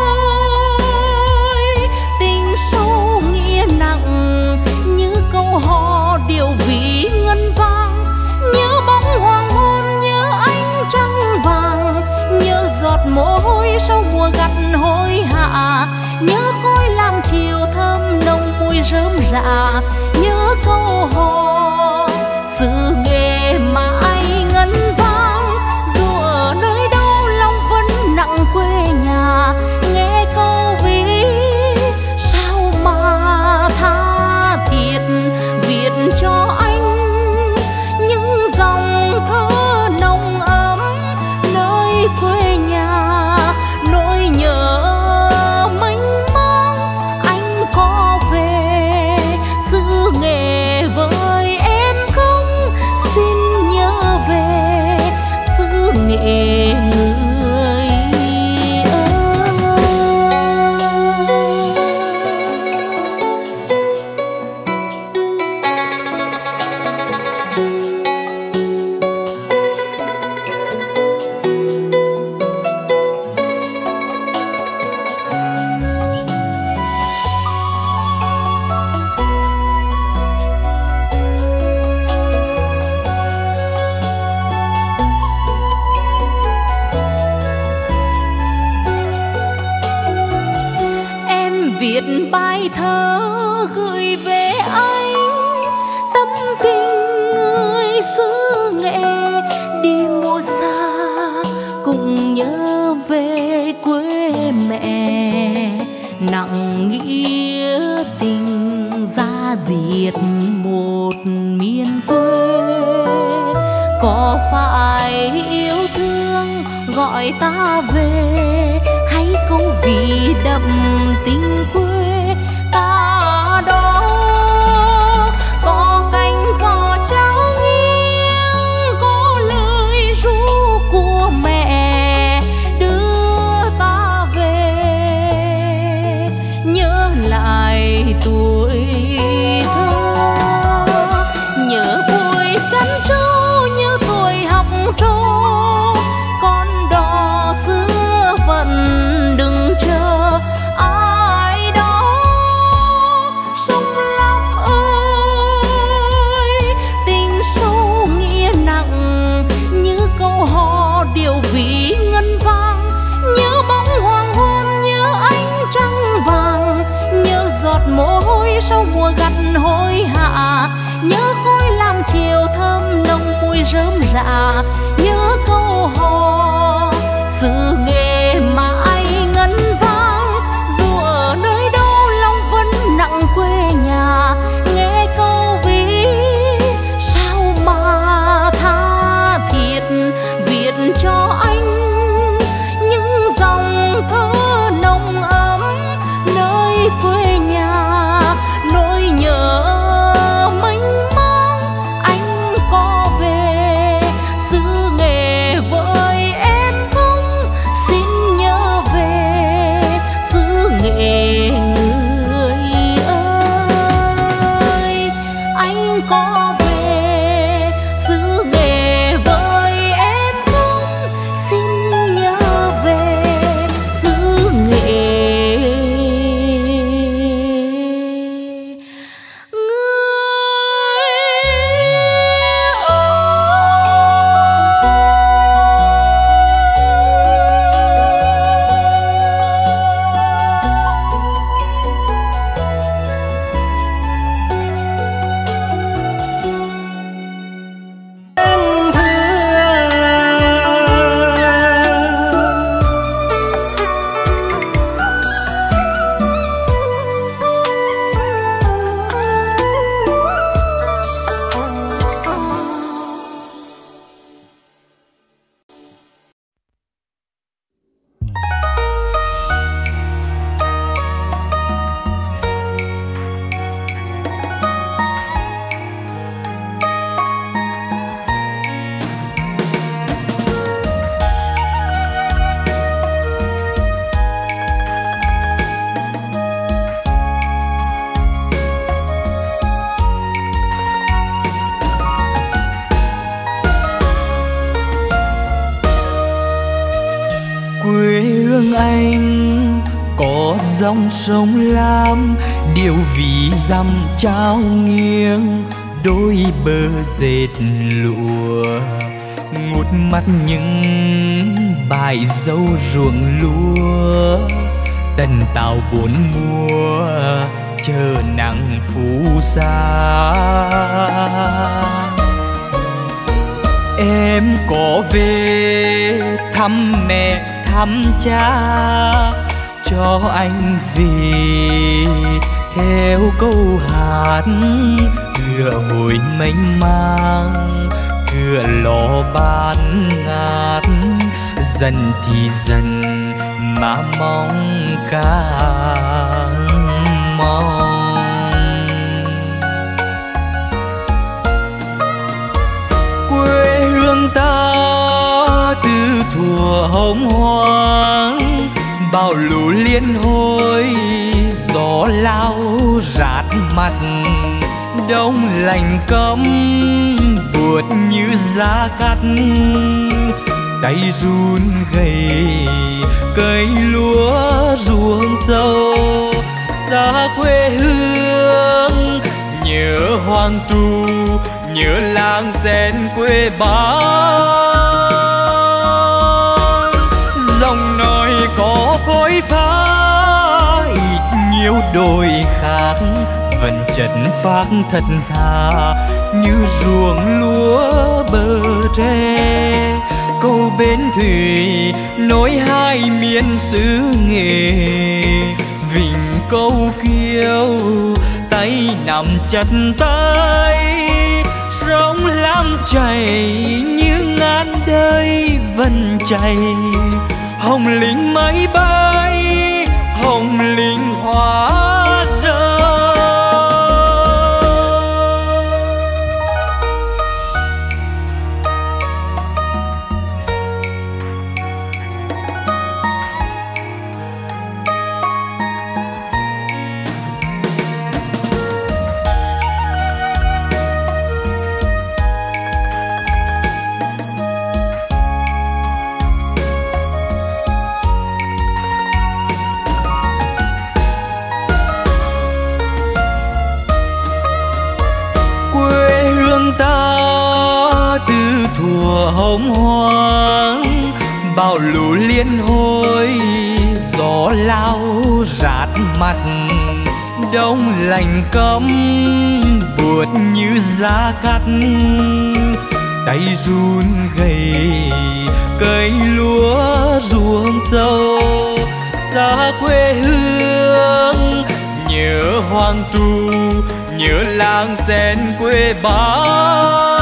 ơi, tình sâu nghĩa nặng như câu hò điều vị ngân vang. Nhớ bóng hoàng hôn, nhớ ánh trăng vàng, nhớ giọt mồ hôi sau mùa gặt hối hả. Nhớ khói lam chiều thơm nồng mùi rơm rạ, nhớ câu hò sự nghề mãi ngân vang. Dù ở nơi đâu lòng vẫn nặng quê nhà, nghe câu ví sao mà tha thiết viết cho anh những dòng thơ nồng ấm nơi quê nhà. Nỗi nhớ mênh mang anh có về, giữ nghề với em không, xin nhớ về giữ nghề người ơi. Viết bài thơ gửi về anh, tâm tình người xứ nghệ đi mùa xa, cùng nhớ về quê mẹ. Nặng nghĩa tình ra diệt một miền quê. Có phải yêu thương gọi ta về, hay câu vì đậm tình quê ta đó? Có cánh cò trao nghiêng, có lời ru của mẹ đưa ta về, nhớ lại tuổi thơ, nhớ buổi chăn trâu, nhớ tuổi học trò. Con đò xưa vẫn đừng chờ ai đó. Sông Lam ơi, tình sâu nghĩa nặng như câu hò điều vị ngân vang. Nhớ bóng hoàng hôn, nhớ ánh trăng vàng, nhớ giọt mồ hôi sau mùa gặt hối hả. Nhớ khói lam chiều thơm nồng mùi rơm rạ, nhớ câu hò sự nghề mãi ngân vang. Dù ở nơi đâu lòng vẫn nặng quê nhà, nghe câu ví sao mà tha thiết viết cho anh những dòng thơ nồng ấm nơi quê nhà. Nỗi nhớ mênh mang anh có về, giữ nghề với em không, hương anh có dòng sông Lam, điệu ví dặm trao nghiêng đôi bờ dệt lụa. Ngút mắt những bài dâu ruộng lúa, tần tảo bốn mùa chờ nắng phù sa. Em có về thăm mẹ thăm cha, cho anh về theo câu hát cửa hồi mênh mang, cửa lò ban ngát. Dần thì dần mà mong càng mong. Quê hương ta từ thuở hồng hoang, bao lũ liên hôi gió lao rát mặt. Đông lạnh cấm buốt như giá cắt, tay run gầy cây lúa ruộng sâu. Xa quê hương nhớ hoang tru, nhớ làng sen quê bác. Dòng nói có phôi pha ít nhiều đôi khác, vẫn chất phác thật thà như ruộng lúa bờ tre. Câu bến thủy nối hai miền xứ Nghệ, Vịnh câu kiêu tay nắm chặt tay. Sông Lam chảy như ngàn đời vẫn chảy, hồng linh máy bay hồng linh hóa rơi. Thuở hồng hoang bao lũ liên hôi gió lao rát mặt. Đông lạnh cấm buốt như giá cắt, tay run gầy cây lúa ruộng sâu. Xa quê hương nhớ hoang tru, nhớ làng sen quê bác.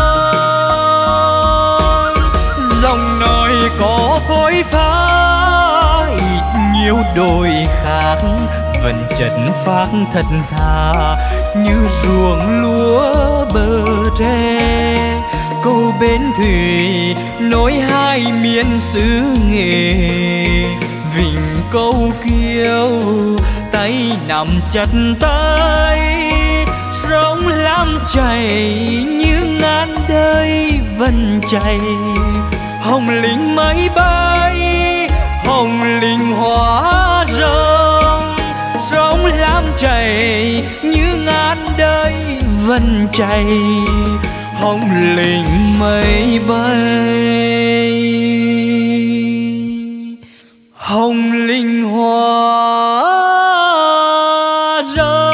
Dòng nói có phôi pha ít nhiều đôi khác, vẫn chất phác thật thà như ruộng lúa bờ tre. Câu bến thủy nối hai miền xứ Nghệ, Vịnh câu kiêu tay nắm chặt tay. Sông Lam chảy như ngàn đời vẫn chảy, hồng linh máy bay hồng linh hóa rồng. Sông Lam chảy như ngàn đời vẫn chảy, hồng linh máy bay hồng linh hóa rồng.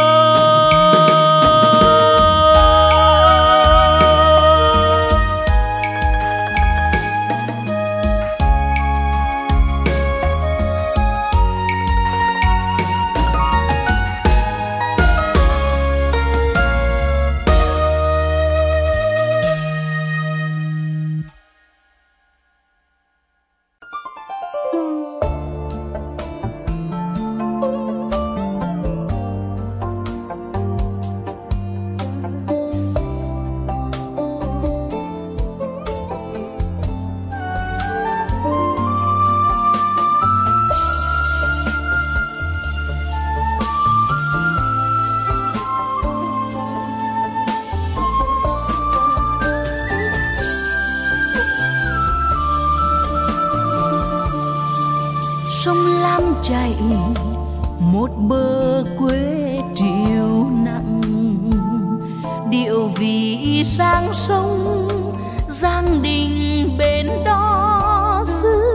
lam chảy một bờ quê triều nặng, điệu vì sang sông Giang Đình bên đó xưa.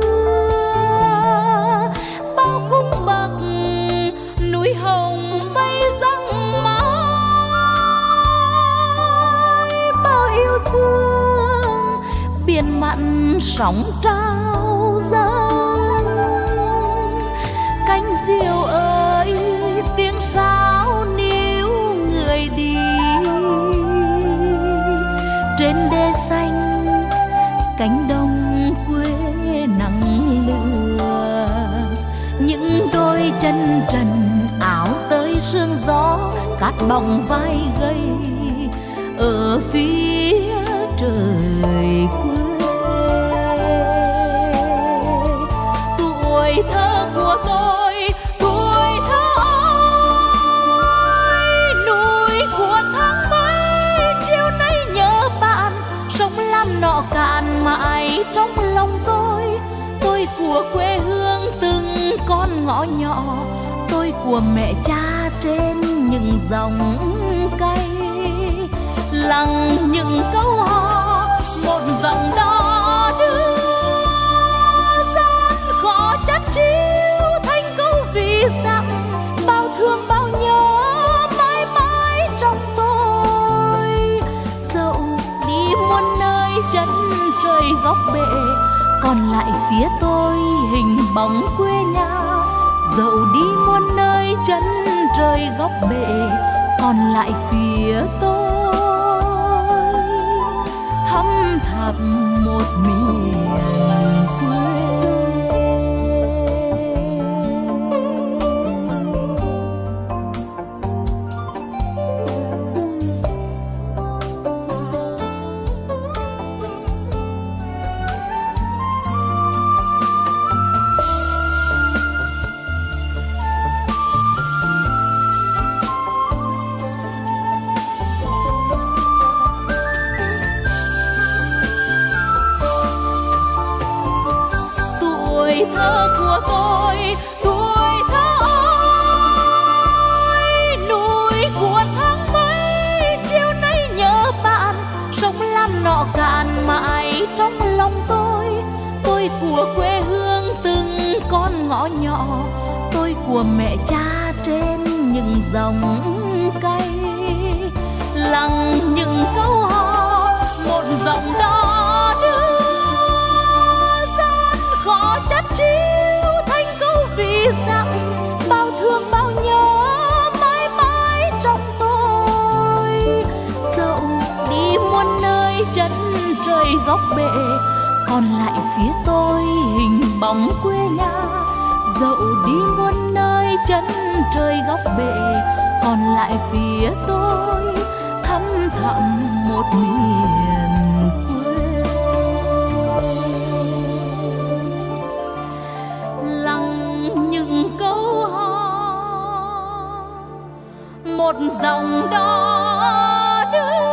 Bao cung bậc núi hồng mây răng mãi, bao yêu thương biển mặn sóng trao dâng. Cánh diều ơi tiếng sáo níu người đi, trên đê xanh cánh đồng quê nắng lửa. Những đôi chân trần áo tới sương gió, cát bóng vai gầy ở phía trời quê. Tuổi thơ của tôi, tuổi thơ ơi, núi của tháng mấy chiều nay nhớ bạn, sông Lam nọ cạn mãi trong lòng tôi. Tôi của quê hương từng con ngõ nhỏ, tôi của mẹ cha trên những dòng cây. Lặng những câu hò một dòng đó đưa, gian khó chắt chiu thành câu vì dặm. Bao thương bao nhớ mãi mãi trong tôi, dẫu đi muôn nơi chân trời góc bể, còn lại phía tôi hình bóng quê nhà. Dẫu đi muôn nơi chân trời góc bể, còn lại phía tôi thăm thẳm một miền quê. Tuổi thơ của tôi, tuổi thơ ơi, núi của tháng mấy chiều nay nhớ bạn, sông Lam nọ cạn mãi trong lòng tôi. Tôi của quê hương từng con ngõ nhỏ, tôi của mẹ cha trên những dòng cây. Lặng những câu hò một dòng đó đưa, gian khó chắt chiu thành câu vì dặm. Bao thương bao nhớ mãi mãi trong tôi, dẫu đi muôn nơi chân trời góc bể, còn lại phía tôi hình bóng quê nhà. Dẫu đi muôn nơi chân trời góc bể, còn lại phía tôi thăm thẳm một miền quê. Lặng những câu hò một dòng đó đưa,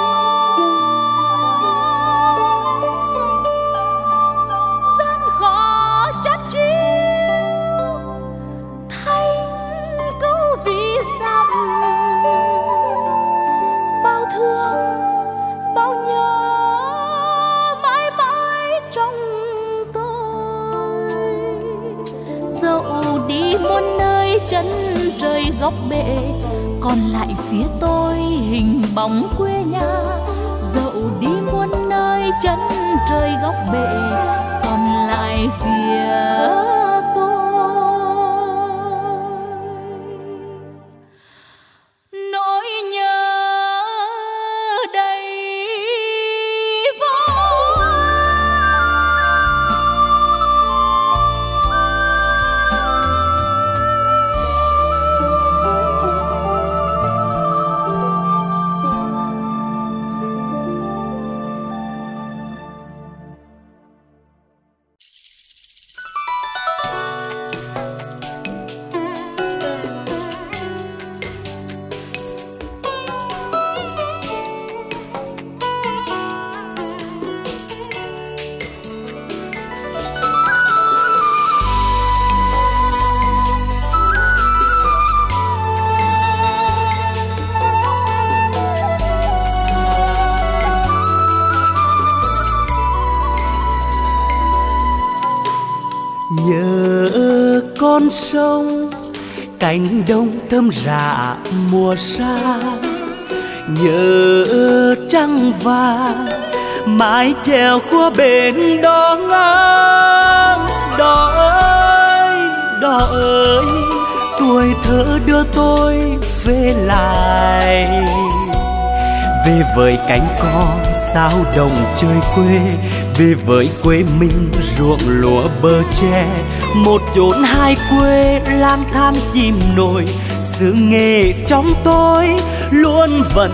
gian khó chắt chiu thành câu vì dặm. Bao thương bao nhớ mãi mãi trong tôi, dẫu đi muôn nơi chân trời góc bể, còn lại phía tôi hình bóng quê nhà. Dẫu đi muôn nơi chân trời góc bể, còn lại phía nỗi nhớ đầy vô con sông, cánh đồng thơm rạ mùa xa. Nhớ trăng vàng mái chèo qua bên đó ngang. Đò ơi, đò ơi, tuổi thơ đưa tôi về lại. Về với cánh cò sao đồng chơi quê, về với quê mình ruộng lúa bờ tre. Một chốn hai quê lang thang chìm nổi, xứ nghệ trong tôi luôn vẫn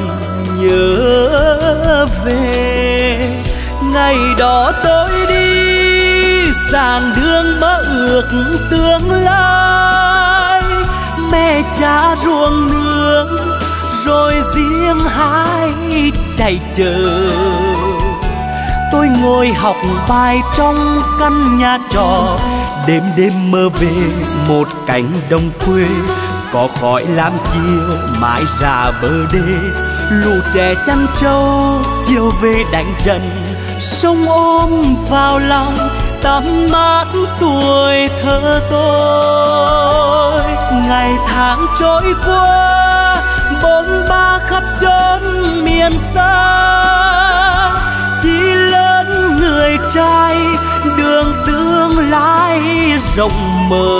nhớ về. Ngày đó tôi đi giảng đường mơ ước tương lai. Mẹ cha ruộng nương rồi riêng hai chạy chờ. Tôi ngồi học bài trong căn nhà trọ, đêm đêm mơ về một cánh đồng quê. Có khói lam chiều mãi ra bờ đê, lũ trẻ chăn trâu chiều về đánh trận. Sông ôm vào lòng tắm mát tuổi thơ tôi. Ngày tháng trôi qua bôn ba khắp chốn miền xa. Chỉ lớn người trai đường tương lai rộng mở.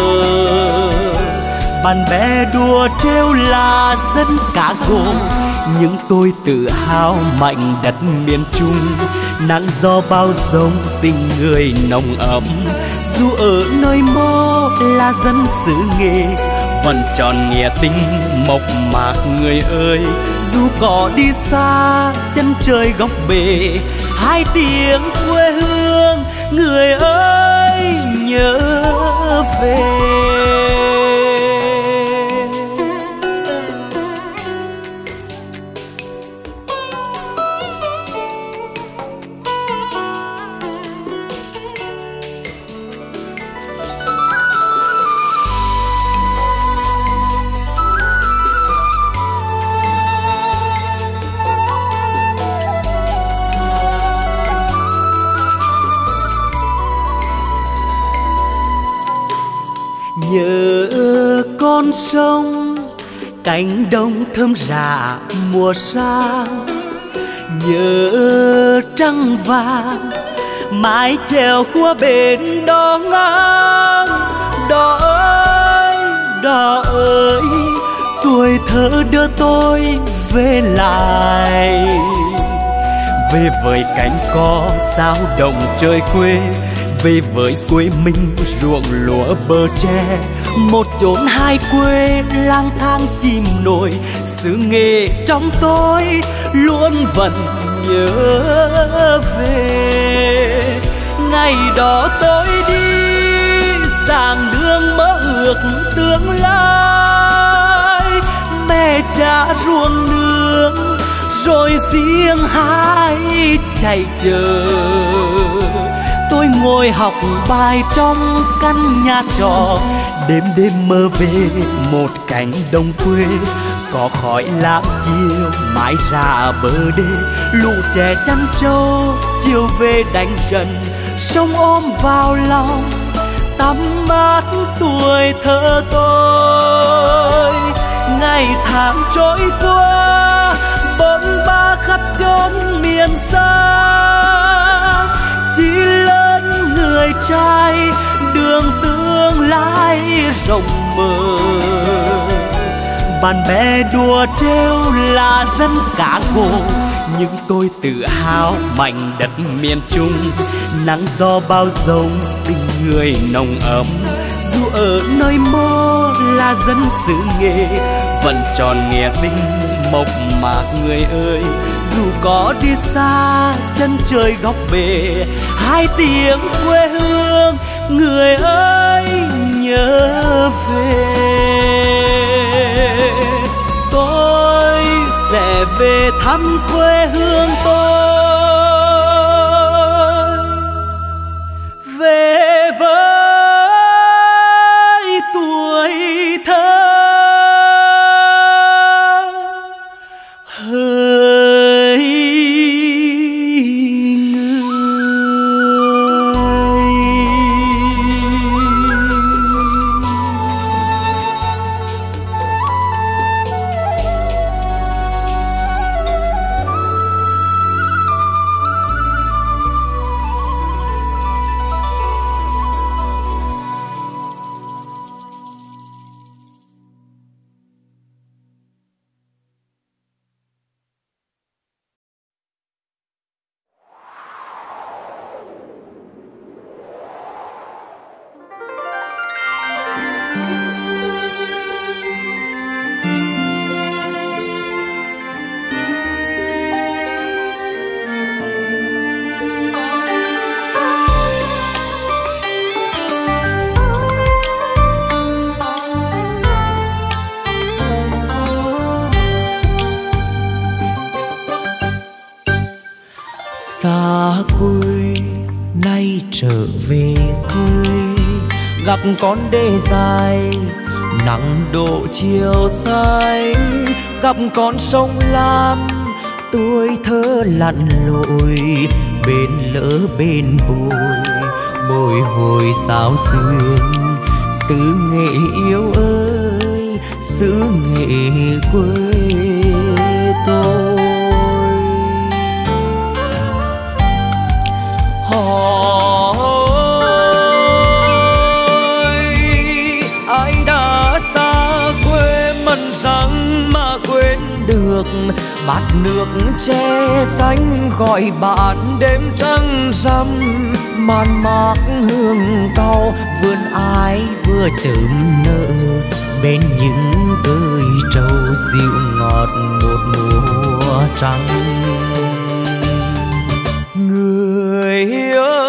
Bạn bè đùa trêu là dân cá gồ, nhưng tôi tự hào mạnh đất miền Trung. Nắng gió bao giông tình người nồng ấm, dù ở nơi mơ là dân xứ nghệ vẫn tròn nghĩa tình mộc mạc người ơi. Dù có đi xa chân trời góc bể, hai tiếng quê hương người ơi nhớ về. Nhớ con sông, cánh đồng thơm rạ mùa xa. Nhớ trăng vàng mái chèo qua bên đó ngang. Đò ơi, đò ơi, tuổi thơ đưa tôi về lại. Về với cánh cò sao đồng chơi quê, về với quê mình ruộng lúa bờ tre. Một chốn hai quê lang thang chìm nổi, xứ nghệ trong tôi luôn vẫn nhớ về. Ngày đó tôi đi giảng đường mơ ước tương lai. Mẹ cha ruộng nương rồi riêng hai chạy chờ. Tôi ngồi học bài trong căn nhà trọ, đêm đêm mơ về một cánh đồng quê. Có khói lam chiều mãi ra bờ đê, lũ trẻ chăn trâu chiều về đánh trận. Sông ôm vào lòng tắm mát tuổi thơ tôi. Ngày tháng trôi qua bôn ba khắp chốn miền xa. Chỉ lớn người trai đường tương lai rộng mở. Bạn bè đùa trêu là dân cá gồ, nhưng tôi tự hào mạnh đất miền Trung. Nắng gió bao giông tình người nồng ấm, dù ở nơi mơ là dân xứ nghệ vẫn tròn nghĩa tình mộc mạc người ơi. Dù có đi xa chân trời góc bể, hai tiếng quê hương người ơi nhớ về. Tôi sẽ về thăm quê hương tôi, về với tuổi thơ hỡi người. trở về quê, gặp con đê dài nắng đổ chiều xanh, gặp con sông Lam tuổi thơ lặn lội, bên lỡ bên bồi hồi sao xuyên. Xứ Nghệ yêu ơi, xứ Nghệ quê tôi. Hỏi ai đã xa quê mần răng mà quên được bát nước tre xanh gọi bạn đêm trăng rằm, màn mác hương cau vườn ái vừa chớm nở bên những cây trầu dịu ngọt một mùa trắng. Người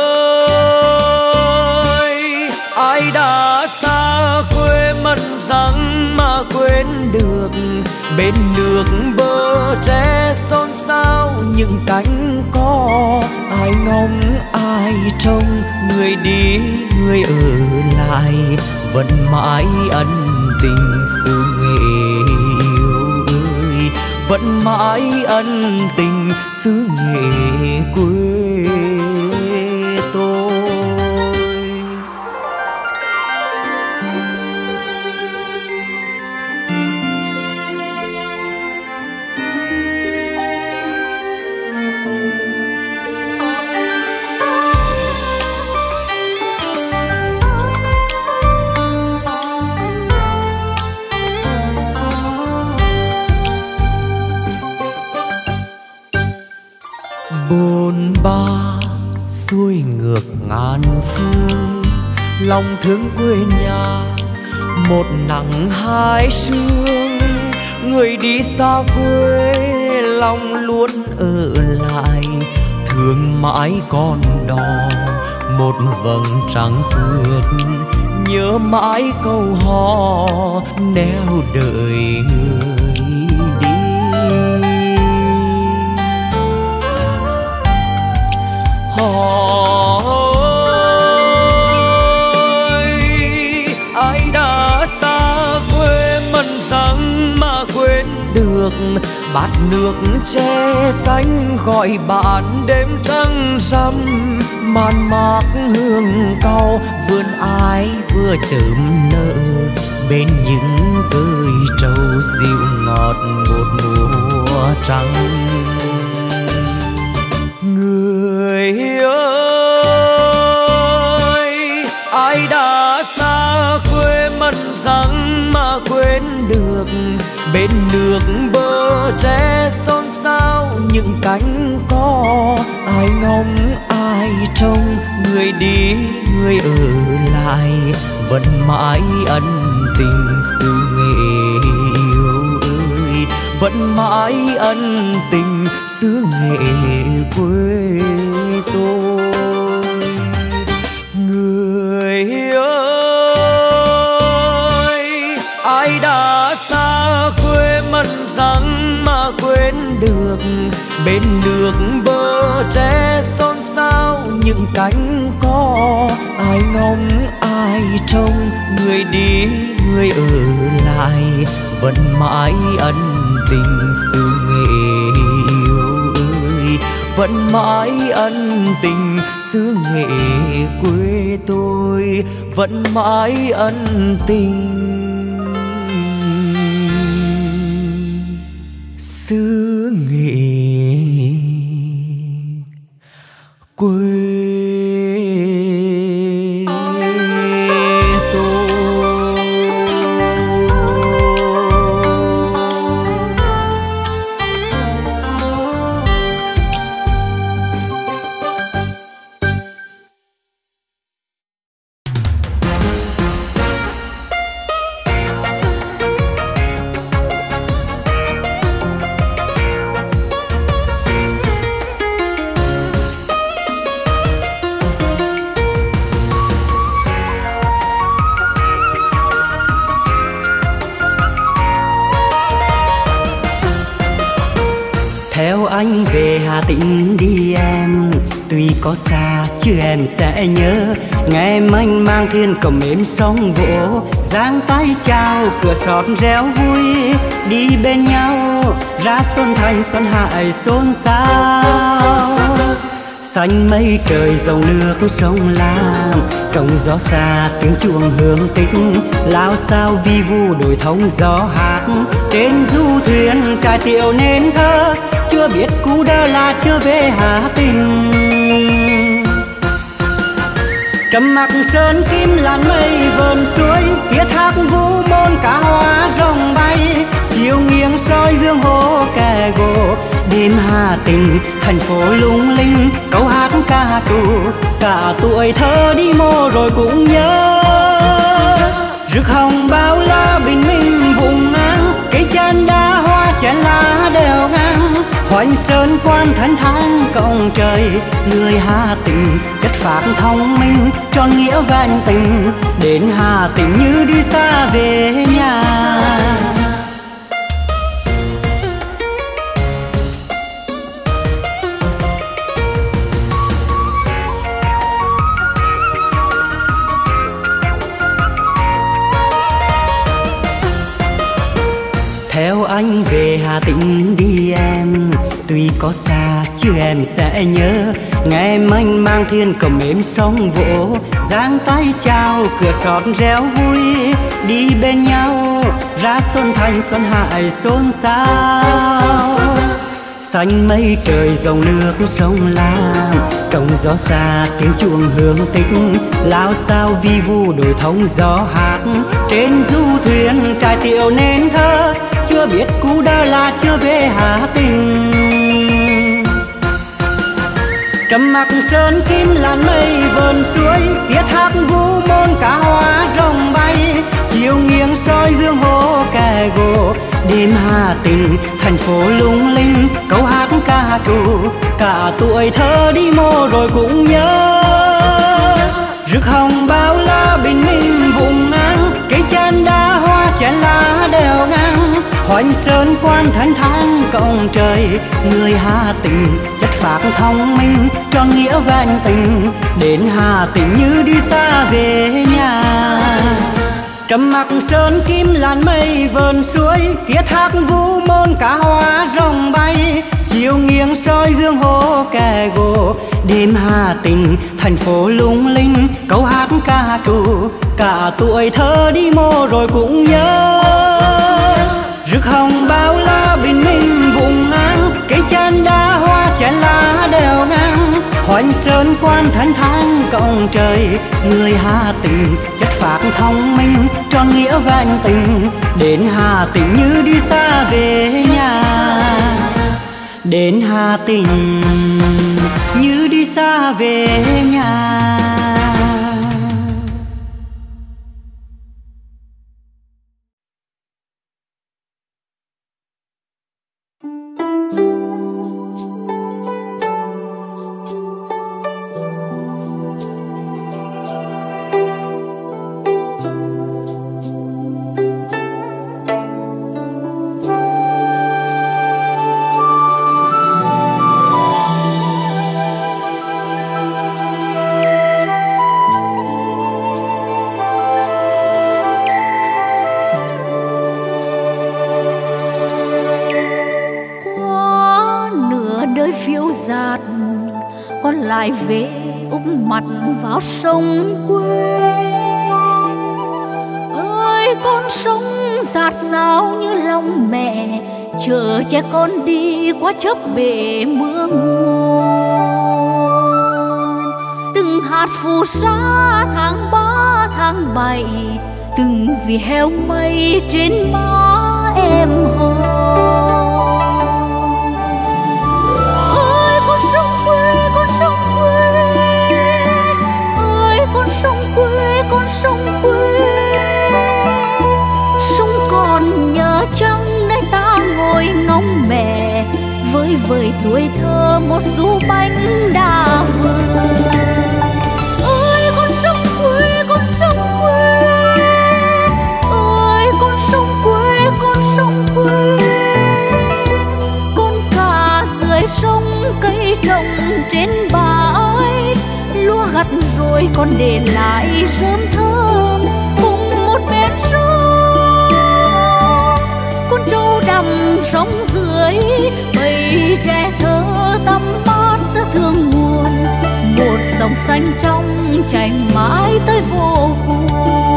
ơi, ai đã xa quê mần răng mà quên được bên nước bờ tre xôn xao những cánh cò. Ai ngóng ai trông, người đi người ở lại vẫn mãi ân tình xứ Nghệ yêu ơi, vẫn mãi ân tình xứ Nghệ quê tôi. Bồn ba xuôi ngược ngàn phương, lòng thương quê nhà một nắng hai sương. Người đi xa quê lòng luôn ở lại, thương mãi con đò một vầng trăng khuyết. Nhớ mãi câu hò neo đợi người đi. Hỏi ai đã xa quê mần răng mà quên được bát nước tre xanh gọi bạn đêm trăng rằm, màn mác hương cau vườn ái vừa chớm nở bên những cây trầu dịu ngọt một mùa trắng. Người ơi, ai đã xa quê mần răng mà quên được bên nước bờ tre xôn xao những cánh cò. Ai ngóng ai trông, người đi người ở lại vẫn mãi ân tình xứ Nghệ yêu ơi, vẫn mãi ân tình xứ Nghệ quê tôi. Người ơi, ai đã xa quê mần răng mà quên được bên nước bờ tre xôn xao những cánh cò. Ai ngóng ai trông, người đi người ở lại vẫn mãi ân tình xứ Nghệ yêu ơi, vẫn mãi ân tình xứ Nghệ quê tôi, vẫn mãi ân tình xứ Nghệ quê. Theo anh về Hà Tĩnh đi em, Tuy có xa chứ em sẽ nhớ, nghe mênh mang thiên cầm êm sóng vỗ, giang tay chào cửa sọt réo vui, đi bên nhau ra xuân thành xuân hại xôn xao. Xanh mây trời dòng nước sông Lam, trong gió xa tiếng chuông hương tích, lao sao vi vu đồi thông gió hát. Trên du thuyền cài tiệu nên thơ, chưa biết cú đơ là chưa về Hà Tĩnh. Trầm mặc sơn kim làn mây vờn suối, kia thác vũ môn cá hoa rồng bay, chiều nghiêng soi gương hồ kè gỗ. Đêm Hà Tĩnh thành phố lung linh, câu hát ca trù cả tuổi thơ đi mô rồi cũng nhớ. Rực hồng bao la bình minh vùng ngang, cây chan đá hoa chén lá đều ngang. Hoành sơn quan thánh thang cộng trời, người Hà Tĩnh chất phác thông minh, tròn nghĩa vẹn tình. Đến Hà Tĩnh như đi xa về nhà. Theo anh về Hà Tĩnh đi em, tuy có xa chứ em sẽ nhớ, nghe mênh mang thiên cầm êm sóng vỗ, giang tay chào cửa sọt réo vui, đi bên nhau ra xuân thành xuân hại xôn xao. Xanh mây trời dòng nước sông Lam, trong gió xa tiếng chuông hương tích, lao sao vi vu đồi thông gió hát. Trên du thuyền cài tiệu nên thơ, chưa biết cú đơ là chưa về Hà Tĩnh. Trầm mặc sơn kim làn mây vờn suối, kia thác vũ môn cá hoa rồng bay, chiều nghiêng soi gương hồ kè gỗ. Đêm Hà Tĩnh thành phố lung linh, câu hát ca trù cả tuổi thơ đi mô rồi cũng nhớ. Rực hồng bao la bình minh vùng ngang, cây chan đá hoa chén lá đều ngang. Hoành sơn quan thánh thang cộng trời, người Hà Tĩnh chất phác thông minh, tròn nghĩa vẹn tình. Đến Hà Tĩnh như đi xa về nhà. Trầm mặc sơn kim làn mây vờn suối, kia thác vũ môn cá hoa rồng bay, chiều nghiêng soi gương hồ kè gỗ. Đêm Hà Tĩnh thành phố lung linh, câu hát ca trù cả tuổi thơ đi mô rồi cũng nhớ. Rực hồng bao la bình minh vùng ngang, cây chan đá hoa chén lá đều ngang. Hoành sơn quan thánh thang cộng trời, người Hà Tĩnh chất phác thông minh, tròn nghĩa vẹn tình. Đến Hà Tĩnh như đi xa về nhà. Đến Hà Tĩnh như đi xa về nhà. Lại về úp mặt vào sông quê. Ơi con sông dạt dào như lòng mẹ, chờ trẻ con đi qua chớp bể mưa nguồn. Từng hạt phù sa tháng 3 tháng 7, từng vì heo mây trên má em hò. Con sông quê, sông còn nhớ chăng nơi ta ngồi ngóng mẹ, với vời tuổi thơ một du bánh đa vườn. Ơi con sông quê, con sông quê, ơi con sông quê, con sông quê. Con cá dưới sông cây trồng trên bãi, gặt rồi còn để lại rơm thơm cùng một bên sông. Con trâu đầm sống dưới bầy tre thơ tắm mát giữa thương nguồn, một dòng xanh trong chảy mãi tới vô cùng.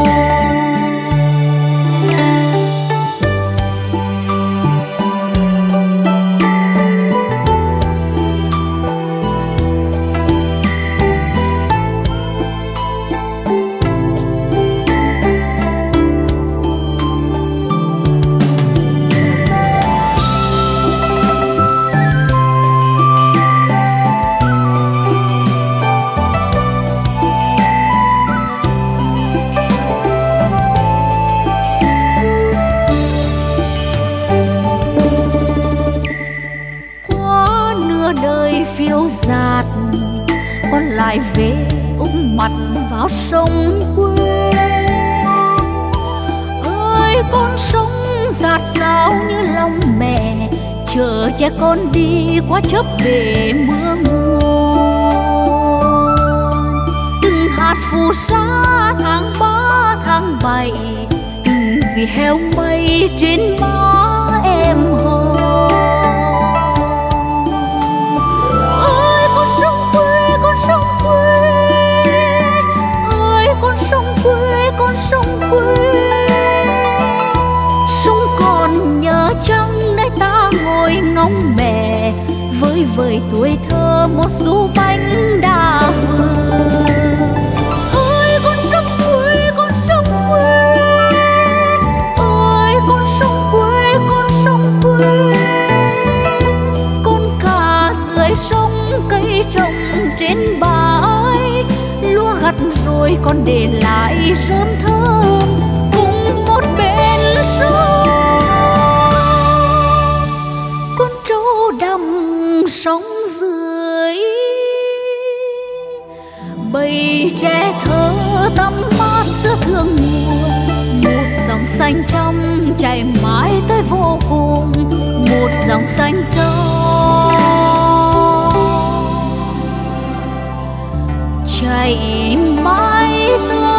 Dạt con lại về úp mặt vào sông quê. Ơi con sông dạt dào như lòng mẹ, chờ che con đi qua chớp bể mưa nguồn. Từng hạt phù sa tháng 3 tháng 7, từng vì heo mây trên má em hò. Con sông quê, sông còn nhớ chăng nơi ta ngồi ngóng mẹ, với vời tuổi thơ một xu bánh đa vườn. Ơi con sông quê, con sông quê, ơi con sông quê, con sông quê. Con cá dưới sông cây trồng trên bãi, lúa gặt rồi còn để lại rơm thơm cùng một bên sông. Con trâu đầm sống dưới bầy tre thơ tắm mát giữa thương nguồn, một dòng xanh trong chảy mãi tới vô cùng, một dòng xanh trong chảy mãi tới